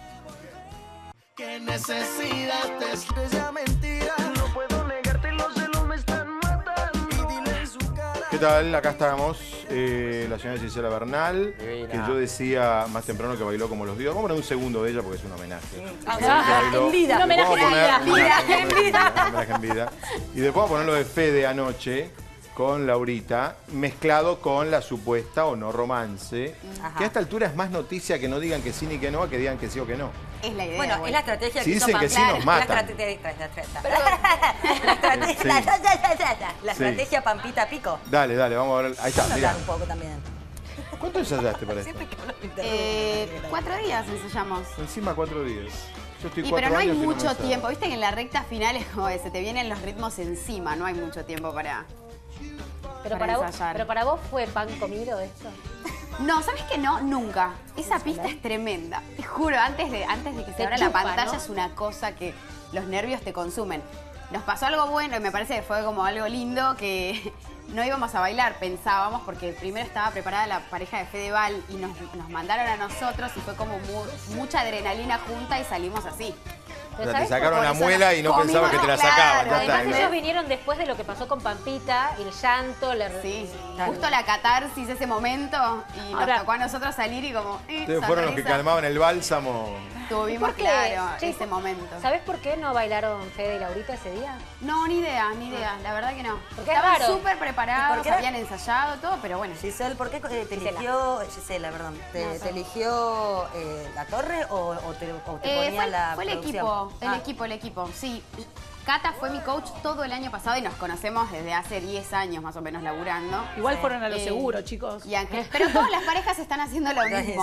¿Qué necesidad de esa mentira? No puedo negarte, los celos me están matando. Y dile en su cara. ¿Qué tal? Acá estamos. eh, la señora Gisela Bernal, Divina. que yo decía más temprano que bailó como los dios. Vamos a poner un segundo de ella porque es un homenaje. Ah, Que bailó. en vida. Un homenaje Vamos a poner en vida. una- En vida. un homenaje en vida. Y después vamos a poner lo de Fede anoche con Laurita, mezclado con la supuesta o no romance, Ajá. que a esta altura es más noticia que no digan que sí ni que no, a que digan que sí o que no. Es la idea. Bueno, es igual. la estrategia Si que hizo dicen que sí, Pamplona. nos matan. La estrategia, la estrategia- la estrategia- Sí. la- la- la- la- la- la Sí. estrategia Pampita Pico. Dale, dale, vamos a ver. Ahí está, Vamos a mirá. hablar un poco también. ¿Cuánto ensayaste para esto? Siempre que hablo me interrumpe. Eh, cuatro días ensayamos. Encima cuatro días. Yo estoy Y cuatro pero no hay años y mucho me ensayo. tiempo. Viste que en la recta final es como que se te vienen los ritmos encima. No hay mucho tiempo para... Pero para para, vos, ensayar. pero para vos fue pan comido esto. No, ¿sabes qué? No, nunca. Esa pista es tremenda. Te juro, antes de, antes de que se Te abra la chupa, pantalla ¿no? es una cosa que los nervios te consumen. Nos pasó algo bueno y me parece que fue como algo lindo que no íbamos a bailar, pensábamos, porque primero estaba preparada la pareja de Fedeval y nos, nos mandaron a nosotros y fue como mu- mucha adrenalina junta y salimos así. O sea, te ¿sabes sacaron por la eso muela nos y no pensabas que te la comimos, sacaban. claro, Ya está, Además ¿no? ellos vinieron después de lo que pasó con Pampita, el llanto, le... Sí, justo la catarsis ese momento y nos Ahora- tocó a nosotros salir y como... eh, Ustedes fueron los que sonrisa. calmaban el bálsamo. Tuvimos ¿Por qué? claro Che, ese momento. ¿Sabés por qué no bailaron Fede y Laurita ese día? No, ni idea, ni idea, la verdad que no. Porque es Estaban raro. súper ¿Y preparados, por qué era- habían ensayado todo, pero bueno. Giselle, ¿por qué eh, te Gisela. eligió, Gisela, perdón, te, No, te sí. eligió eh, la torre o, o te, o te Eh, ponía fue, la fue el producción? equipo, el Ah. equipo, el equipo, sí. Cata fue mi coach todo el año pasado y nos conocemos desde hace diez años más o menos laburando. Igual fueron a lo Eh, seguro, chicos. Y Ángel- pero todas las parejas están haciendo lo mismo. Sí.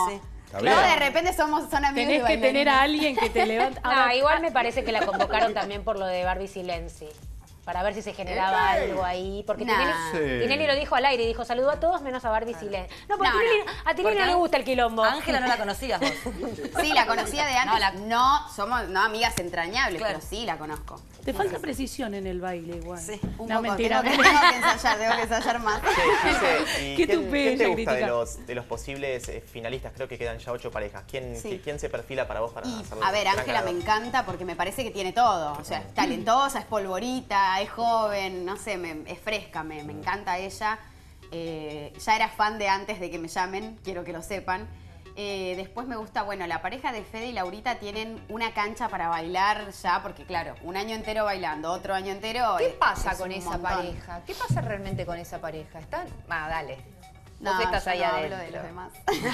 Luego de repente somos, son amigos Tenés de que tener a alguien que te levante. No, igual me parece que la convocaron también por lo de Barbie Silenzi. Para ver si se generaba algo ahí. Porque Nah. Tinelli, Sí. Tinelli lo dijo al aire y dijo, saludó a todos menos a Barbie Silenzi. No, porque No, Tinelli- no. a Tinelli Porque no le gusta el quilombo. Ángela no la conocías vos. Sí, la conocía de antes. No, la- No, somos no amigas entrañables, Claro. pero sí la conozco. Te falta precisión en el baile igual. Sí, Un no, poco, mentira. Tengo que, tengo que ensayar, tengo que ensayar más. ¿Y Qué quién, tupé quién te ella gusta de critica. los, de los posibles eh, finalistas? Creo que quedan ya ocho parejas. ¿Quién, Sí. qui- quién se perfila para vos para hacerlo? A ver, gran Ángela me ganador? encanta porque me parece que tiene todo. O sea, es talentosa, es polvorita, es joven, no sé, me- es fresca, me, me encanta ella. Eh, ya era fan de antes de que me llamen, quiero que lo sepan. Eh, después me gusta, bueno, la pareja de Fede y Laurita tienen una cancha para bailar ya, porque claro, un año entero bailando, otro año entero. ¿Qué eh, pasa es con un esa montón. pareja? ¿Qué pasa realmente con esa pareja? ¿Están? Ah, dale. No, Vos estás yo ahí no adentro. hablo de los demás.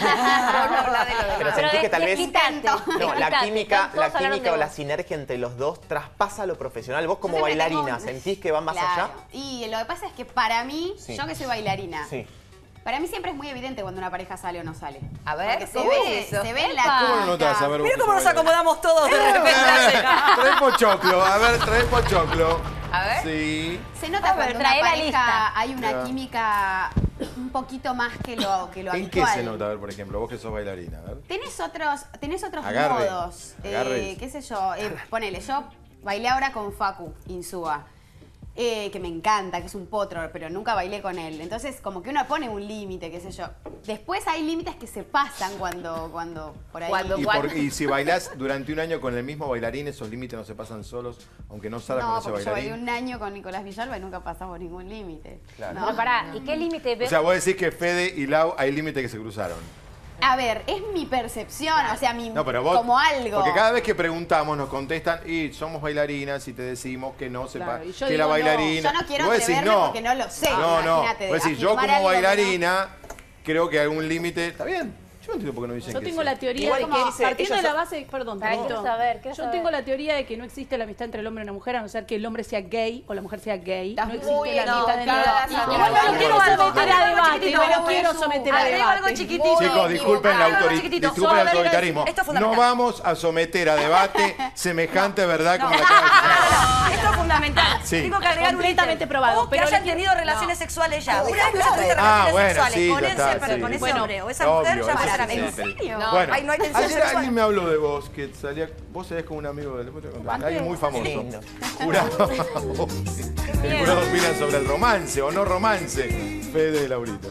Pero sentí que tal vez no, la química, todos la hablaron de química o la vos. sinergia entre los dos traspasa lo profesional. Vos como Yo siempre bailarina, tengo- ¿sentís que van más Claro. allá? Y lo que pasa es que para mí, Sí. yo que soy bailarina, Sí. para mí siempre es muy evidente cuando una pareja sale o no sale. A ver, Porque se ¿cómo ve, es eso? se ve en la Epa. ¿Cómo no notás? A ver, vos Mira que cómo sos nos acomodamos todos de repente. Trae pochoclo, a ver, trae pochoclo. A ver. Sí. Se nota A ver, cuando trae una la pareja lista. hay una Ya. química un poquito más que lo, que lo ¿En qué habitual. se nota? A ver, por ejemplo, vos que sos bailarina, a ver. Tenés otros, tenés otros Agarre, modos. agarre. Eh, qué sé yo, eh, ponele, yo bailé ahora con Facu Insúa. Eh, que me encanta, que es un potro, pero nunca bailé con él. Entonces, como que uno pone un límite, qué sé yo. Después hay límites que se pasan cuando, cuando por ahí. Y, por- y si bailás durante un año con el mismo bailarín, esos límites no se pasan solos, aunque no salgas No, con ese porque yo bailé bailarín. un año con Nicolás Villalba y nunca pasamos ningún límite. Claro. No. Pero pará, ¿y qué límite O veo? sea, vos decís que Fede y Lau hay límites que se cruzaron. A ver, es mi percepción, o sea, mi, No, pero vos. como algo. Porque cada vez que preguntamos nos contestan y somos bailarinas y te decimos que no sepa Claro, y yo que digo la no. bailarina. Yo no quiero Y vos decís atreverme no. porque no lo sé, No, no. imagínate, Vos decís, yo afirmar como algo que no- bailarina creo que algún límite. Está bien. Yo no entiendo por qué no dicen Yo que tengo sí. la teoría Igual de que que, dice, partiendo de ellos la son- base, perdón, Para, Tonito. quiero saber, quiero yo saber. tengo la teoría de que no existe la amistad entre el hombre y una mujer, a no ser que el hombre sea gay o la mujer sea gay. No existe muy la amistad entre equivocada, los Sandra. Igual no lo quiero Agrego algo, someter a agrego algo debate, chiquitito, no lo agrego quiero algo. someter a Agrego algo debate. chiquitito. Chicos, disculpen, la Algo autori- chiquitito, disculpen solo el agrego- autoritarismo. esto es No fundamental. vamos a someter a debate semejante verdad como la que Esto es fundamental. Sí. Tengo que agregar un Completamente ítem. probado, O que pero hayan le quiero- tenido relaciones no. sexuales ya. Oh, Una vez que ya claro. tuviste Ah, relaciones bueno, sexuales sí, con ya ese, está, per- sí. con ese Bueno, hombre o esa obvio, mujer, ya eso para sí, mí. sí, sí. No, Bueno, ahí no hay tensión ayer sexual. alguien me habló de vos, que salía, vos salías con un amigo del alguien muy famoso. Lindo. Jurado. El jurado opina sobre el romance o no romance. Fede y Laurita.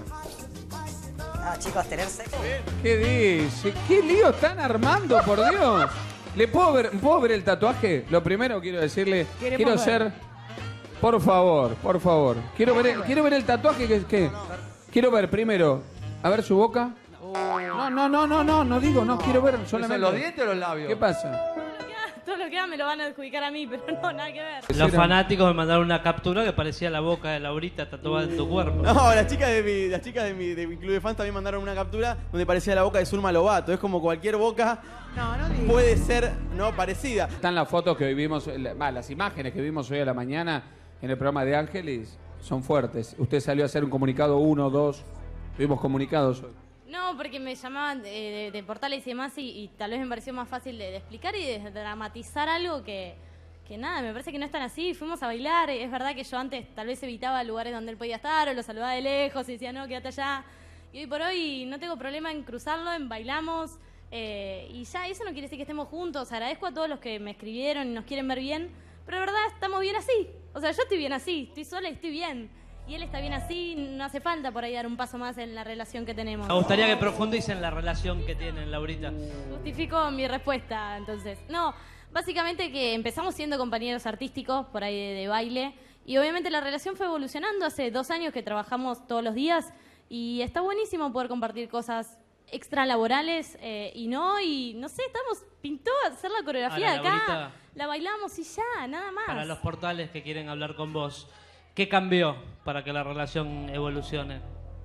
Ah, chicos, tener sexo. ¿Qué dice? ¿Qué lío están armando, por Dios? ¿Le puedo ver, puedo ver el tatuaje? Lo primero quiero decirle, Queremos quiero ver. ser, por favor, por favor. Quiero ver, el- quiero ver el tatuaje que, que quiero ver primero. A ver su boca. No, no, no, no, no, no digo, no quiero ver solamente. los dientes o los labios? ¿Qué pasa? Todo lo que haga me lo van a adjudicar a mí, pero no, nada que ver. Los fanáticos me mandaron una captura que parecía la boca de Laurita tatuada en tu cuerpo. No, las chicas de mi, las chicas de mi, de mi club de fans también mandaron una captura donde parecía la boca de Zulma Lobato. Es como cualquier boca puede ser no parecida. Están las fotos que hoy vimos, la- bah, las imágenes que vimos hoy a la mañana en el programa de Ángeles son fuertes. Usted salió a hacer un comunicado uno, dos, tuvimos comunicados hoy. No, porque me llamaban eh, de, de portales y demás y, y tal vez me pareció más fácil de, de explicar y de dramatizar algo que, que nada, me parece que no es tan así. Fuimos a bailar, es verdad que yo antes tal vez evitaba lugares donde él podía estar o lo saludaba de lejos y decía, no, quédate allá. Y hoy por hoy no tengo problema en cruzarlo, en bailamos eh, y ya, eso no quiere decir que estemos juntos. Agradezco a todos los que me escribieron y nos quieren ver bien, pero de verdad estamos bien así. O sea, yo estoy bien así, estoy sola y estoy bien. Y él está bien así, no hace falta por ahí dar un paso más en la relación que tenemos. Me gustaría que profundicen la relación que tienen, Laurita. Justifico mi respuesta, entonces. No, básicamente que empezamos siendo compañeros artísticos por ahí de, de baile y obviamente la relación fue evolucionando. Hace dos años que trabajamos todos los días y está buenísimo poder compartir cosas extralaborales eh, y no, y no sé, estamos, pintó hacer la coreografía de Ahora, acá, Laurita, la bailamos y ya, nada más. para los portales que quieren hablar con vos, ¿qué cambió para que la relación evolucione?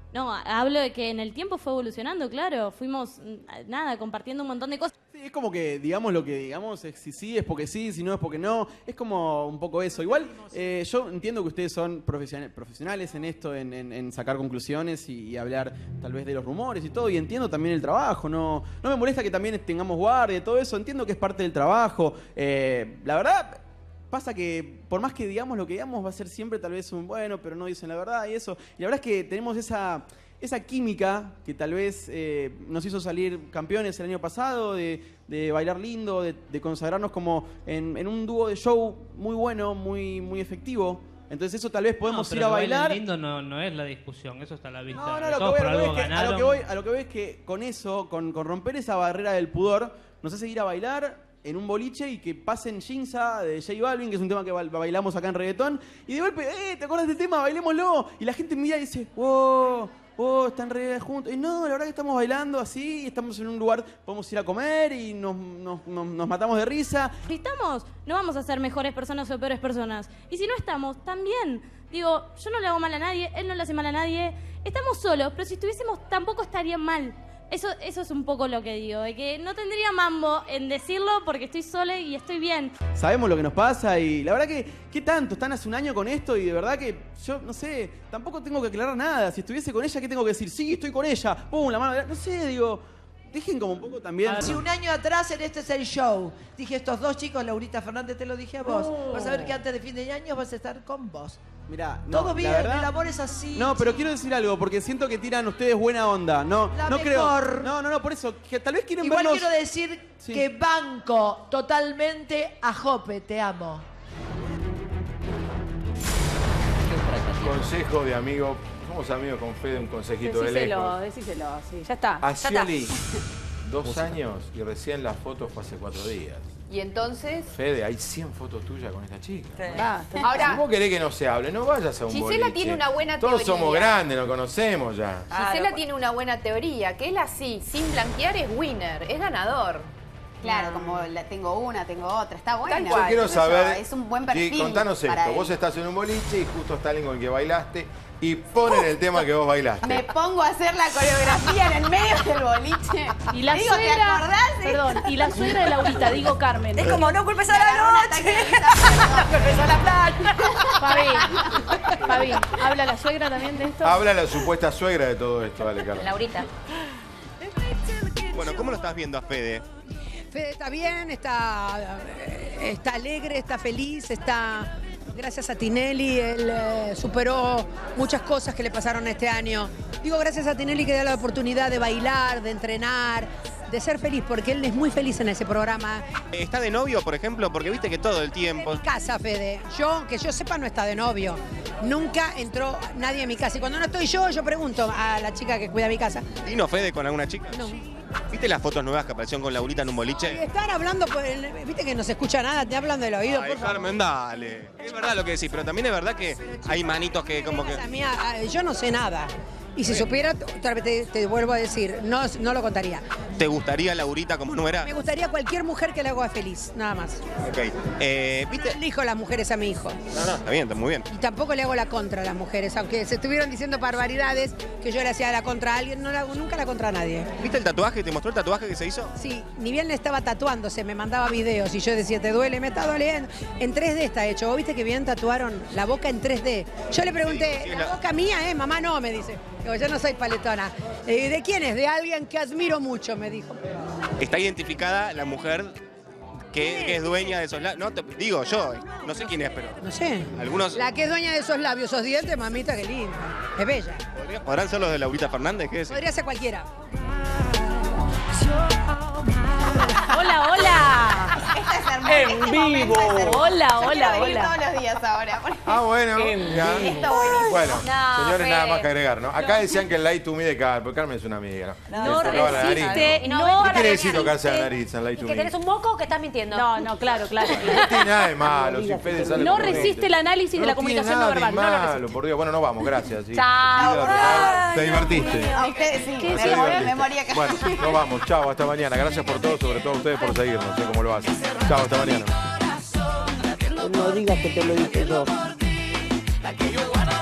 No, hablo de que en el tiempo fue evolucionando, claro. Fuimos, nada, compartiendo un montón de cosas. Sí, es como que, digamos, lo que digamos, es, si sí es porque sí, si no es porque no. Es como un poco eso. Igual, eh, yo entiendo que ustedes son profesionales, profesionales en esto, en, en, en sacar conclusiones y, y hablar tal vez de los rumores y todo. Y entiendo también el trabajo. No, no me molesta que también tengamos guardia y todo eso. Entiendo que es parte del trabajo. Eh, la verdad... Pasa que, por más que digamos lo que digamos, va a ser siempre tal vez un bueno, pero no dicen la verdad y eso. Y la verdad es que tenemos esa, esa química que tal vez eh, nos hizo salir campeones el año pasado, de, de bailar lindo, de, de consagrarnos como en, en un dúo de show muy bueno, muy, muy efectivo. Entonces eso tal vez podemos no, ir a bailar. Lindo no, no es la discusión, eso está a la vista. No, no, lo que voy, lo que voy es que, a, lo que voy, a lo que voy es que con eso, con, con romper esa barrera del pudor, nos hace ir a bailar en un boliche y que pasen Ginza de J Balvin, que es un tema que bailamos acá en reggaetón, y de golpe, eh, ¿te acuerdas del tema? Bailémoslo. Y la gente mira y dice, wow, wow, están re juntos. Y no, la verdad que estamos bailando así, estamos en un lugar, podemos ir a comer y nos, nos, nos, nos matamos de risa. Si estamos, no vamos a ser mejores personas o peores personas. Y si no estamos, también. Digo, yo no le hago mal a nadie, él no le hace mal a nadie. Estamos solos, pero si estuviésemos tampoco estaría mal. Eso, eso es un poco lo que digo, de que no tendría mambo en decirlo porque estoy sola y estoy bien. Sabemos lo que nos pasa y la verdad que, ¿qué tanto? Están hace un año con esto y de verdad que yo, no sé, tampoco tengo que aclarar nada. Si estuviese con ella, ¿qué tengo que decir? Sí, estoy con ella, pum, la mano, no sé, digo... Dejen como un poco también... Si un año atrás en Este es el Show dije estos dos chicos, Laurita Fernández, te lo dije a vos, Oh. vas a ver que antes de fin de año vas a estar con vos. Mirá, no, Todo bien, la verdad- el amor es así. No, pero quiero decir algo, porque siento que tiran ustedes buena onda. No, La no mejor. creo. No, no, no, por eso, que tal vez quieren Igual vernos... quiero decir Sí. que banco totalmente a Jope, te amo. Consejo de amigo. Somos amigos con Fede, un consejito de lejos. Decíselo, decíselo, sí, ya está. A ya está. Scioli, dos años y recién la foto fue hace cuatro días. Y entonces... Fede, hay cien fotos tuyas con esta chica. Ah, Ahora, Si vos querés que no se hable, no vayas a un Gisela boliche. tiene una buena Todos teoría. somos grandes, nos conocemos ya. Gisela tiene una buena teoría, que él así, sin blanquear, es winner, es ganador. Claro, como la tengo una, tengo otra. Está buena. Yo quiero qué sé yo, saber, Es un buen Gi, perfil. contanos para esto. él. Vos estás en un boliche y justo está alguien con el que bailaste y ponen el tema que vos bailaste. Me pongo a hacer la coreografía en el medio del boliche. Y la Digo, ¿te suegra, acordás? perdón, y la suegra de Laurita, digo Carmen. Es como, no culpes a la noche. No culpes a la plata. Fabi, Fabi, ¿habla la suegra también de esto? Habla la supuesta suegra de todo esto, dale, Carlos. Laurita. Bueno, ¿cómo lo estás viendo a Fede? Fede está bien, está, eh, está alegre, está feliz, está... Gracias a Tinelli, él eh, superó muchas cosas que le pasaron este año. Digo gracias a Tinelli que da la oportunidad de bailar, de entrenar, de ser feliz, porque él es muy feliz en ese programa. ¿Está de novio, por ejemplo? Porque viste que todo el tiempo... En casa, Fede. Yo, que yo sepa, no está de novio. Nunca entró nadie a mi casa. Y cuando no estoy yo, yo pregunto a la chica que cuida mi casa. ¿Vino Fede con alguna chica? No. ¿Viste las fotos nuevas que aparecieron con Laurita en un Y boliche? están hablando, por el- viste que no se escucha nada, te hablan del oído. Ay, por favor. Carmen, dale. Es verdad lo que decís, pero también es verdad que hay manitos que como que... Esa mía, ah, yo no sé nada. Y si supiera, otra vez te, te vuelvo a decir, no, no lo contaría. ¿Te gustaría Laurita como nuera? Me gustaría cualquier mujer que le haga feliz, nada más. Ok. Eh, ¿Viste? No elijo las mujeres a mi hijo. No, no, está bien, está muy bien. Y tampoco le hago la contra a las mujeres, aunque se estuvieron diciendo barbaridades que yo le hacía la contra a alguien, no le hago nunca la contra a nadie. ¿Viste el tatuaje? ¿Te mostró el tatuaje que se hizo? Sí, ni bien le estaba tatuándose, me mandaba videos y yo decía, ¿te duele? Me está doliendo. En tres D está hecho. ¿Vos viste que bien tatuaron la boca en tres D? Yo le pregunté, Sí, sí, ¿la la- boca mía, eh? Mamá no, me dice. Digo, yo no soy paletona. Eh, ¿De quién es? De alguien que admiro mucho, me dijo. Está identificada la mujer que, que es dueña de esos labios. No, te, digo yo, no sé quién es, pero No sé. algunos La que es dueña de esos labios, esos dientes, mamita, qué linda. Es bella. podrían- podrán ser los de Laurita Fernández, ¿qué es? Podría ser cualquiera. Hola, hola. Esta es hermosa. En Este vivo. momento es hermoso. Hola, Yo hola, quiero venir hola. todos los días ahora. Ah, bueno. En ya. vivo. Está buenísimo. Bueno, No, señores, nada Fede. más que agregar, ¿no? Acá decían que el light to me de Carmen, porque Carmen es una amiga, ¿no? No Le tocaba la nariz, resiste, Y no, no, ven ¿Qué para quiere la decir nariz. tocarse la nariz en light ¿Y to que me? tenés un moco o que estás mintiendo? No, no, claro, claro. No tiene nada de malo, si Fede sale No con resiste gente. el análisis de la tiene comunicación nada no verbal, de no lo malo, resiste. por Dios. Bueno, no vamos, gracias. sí. Chao. Vida total. Te divertiste. A ustedes sí, ¿Qué me decís, voy Gabriel? me moría acá. Bueno, nos vamos. Chao, hasta mañana. Gracias por todo, sobre todo a ustedes por seguirnos. No sé cómo lo hacen. Chao, hasta mañana. No digas que te lo dije yo. La que yo guardo